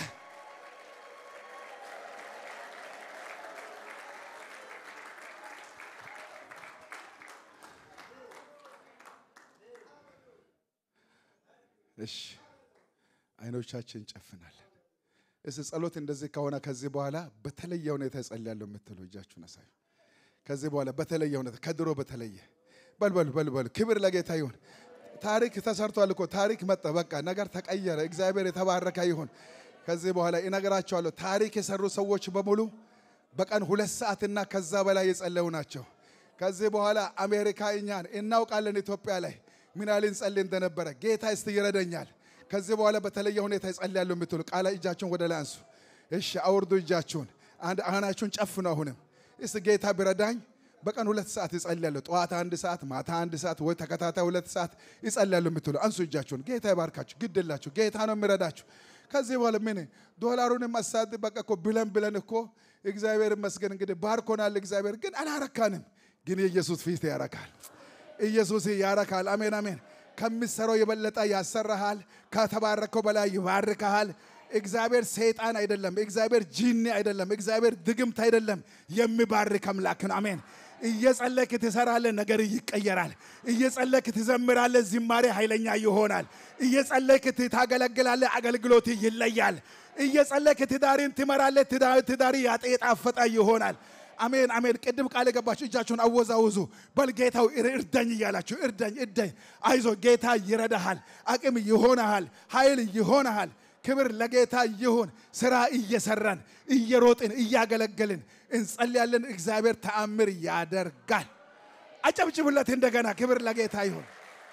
እሺ አይኖቻችን ጨፍናለን ጸሎት እንደዚህ ከሆነ ከዚህ በኋላ በተለየ ሁኔታ ጸልያለሁ የምትሉ እጃችሁን አሳዩ ከዚህ በኋላ በተለየ ሁኔታ ከድሮ በተለየ በልበል ክብር ለጌታ ይሁን ታሪክ ተሰርቷል እኮ ታሪክ መጣ በቃ ነገር ተቀየረ እግዚአብሔር የተባረከ ይሁን ከዚህ በኋላ እነግራችኋለሁ ታሪክ የሰሩ ሰዎች በሙሉ በቀን 2 ሰዓትና ከዛ በላይ የጸለዩ ናቸው ከዚህ በኋላ አሜሪካ እኛን እናውቃለን ኢትዮጵያ ላይ ምን ያህል ጸልይ እንደነበረ ጌታ እስቲ ይረዳኛል ከዚህ በኋላ በተለየ ሁኔታ ይጸልያለሁ የምትሉ ቃላ እጃችሁን ወደ ላይ አንሱ እሺ አውርዱ እጃችሁን አንድ አናችሁን ጨፍኑ አሁንም እስቲ ጌታ ቢረዳኝ በቀን 2 ሰዓት ይጸልያለሁ ጠዋት 1 ሰዓት ማታ 1 ሰዓት ወይ ተከታታይ 2 ሰዓት ይጸልያለሁ የምትሉ አንሱ እጃችሁን ጌታ ይባርካችሁ ግድላችሁ ጌታ ነው የሚረዳችሁ ከዚህ በኋላ ምን ዶላሩን ማሳድ በቃ እኮ ብለን እኮ እግዚአብሔር ይመስገን እንግዲህ ባርኮናል እግዚአብሔር ግን አላረካንም ግን ኢየሱስ ፊት ያረካል ኢየሱስ ያረካል አሜን ከሚሰራው የበለጠ ያሰራሃል ከተባረከው በላይ ይባርካል እግዚአብሔር ሰይጣን አይደለም እግዚአብሔር ጂኒ አይደለም እግዚአብሔር ድግምት አይደለም የሚባርክ አምላክ ነው አሜን እየጸለይክ ትሰራለህ ነገር ይቀየራል እየጸለይክ ትዘምራለህ ዝማሬ ኃይለኛ ይሆናል እየጸለይክ ታገለግላለህ አገልግሎት ይለያል እየጸለይክ ትዳርን ትመራለህ ትዳሪ ያጣፈጣ ይሆናል አሜን አሜን ቅድም ቃል ገባችሁ እጃችሁን አወዛውዙ በልጌታው እርዳኝ ይያላችሁ እርዳኝ አይዞ ጌታ ይረዳሃል አቅም ይሆናል ኃይል ይሆናል ክብር ለጌታ ይሁን ስራ እየሰራን እየሮጥን እያገለገልን እንጸልያለን እግዚአብሔር ተአምር ያደርጋል አጨብጭቡለት እንደገና ክብር ለጌታ ይሁን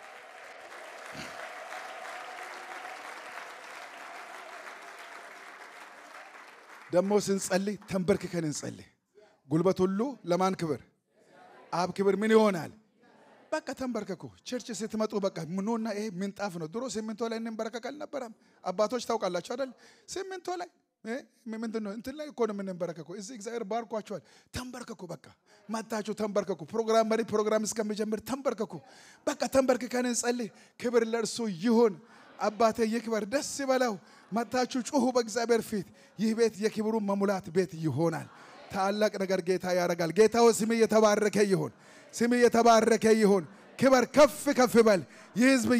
ደሞ ስንጸልይ ተንበርክከን እንጸልይ ጉልበት ሁሉ ለማን ክብር አብ ክብር ምን ይሆናል በቃ ተንበርከኩ ቸርች ስትመጡ በቃ ምንሆና ይሄ ምንጣፍ ነው ድሮ ሲሚንቶ ላይ እንበረከካል ነበርም አባቶች ታውቃላችሁ አይደል ሲሚንቶ ላይ ምንድነው እንትን ላይ እኮ ነው የምንበረከከው እዚህ እግዚአብሔር ባርኳችኋል ተንበርከኩ በቃ ማታችሁ ተንበርከኩ ፕሮግራም እስከሚጀምር ተንበርከኩ በቃ ተንበርከከን እንጸልይ ክብር ለእርሱ ይሁን አባቴ ይክበር ደስ ይበለው ማታችሁ ጩሁ በእግዚአብሔር ፊት ይህ ቤት የክብሩ መሙላት ቤት ይሆናል ታላቅ ነገር ጌታ ያረጋል ጌታው ስም የተባረከ ይሁን ስም የተባረከ ይሁን ክብር ከፍ በል የሕዝብ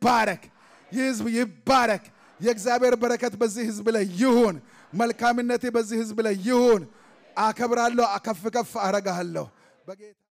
ይባረክ የእግዚአብሔር በረከት በዚህ ሕዝብ ላይ ይሁን መልካምነቴ በዚህ ሕዝብ ላይ ይሁን አከብራለሁ ከፍ አረጋለሁ በጌታ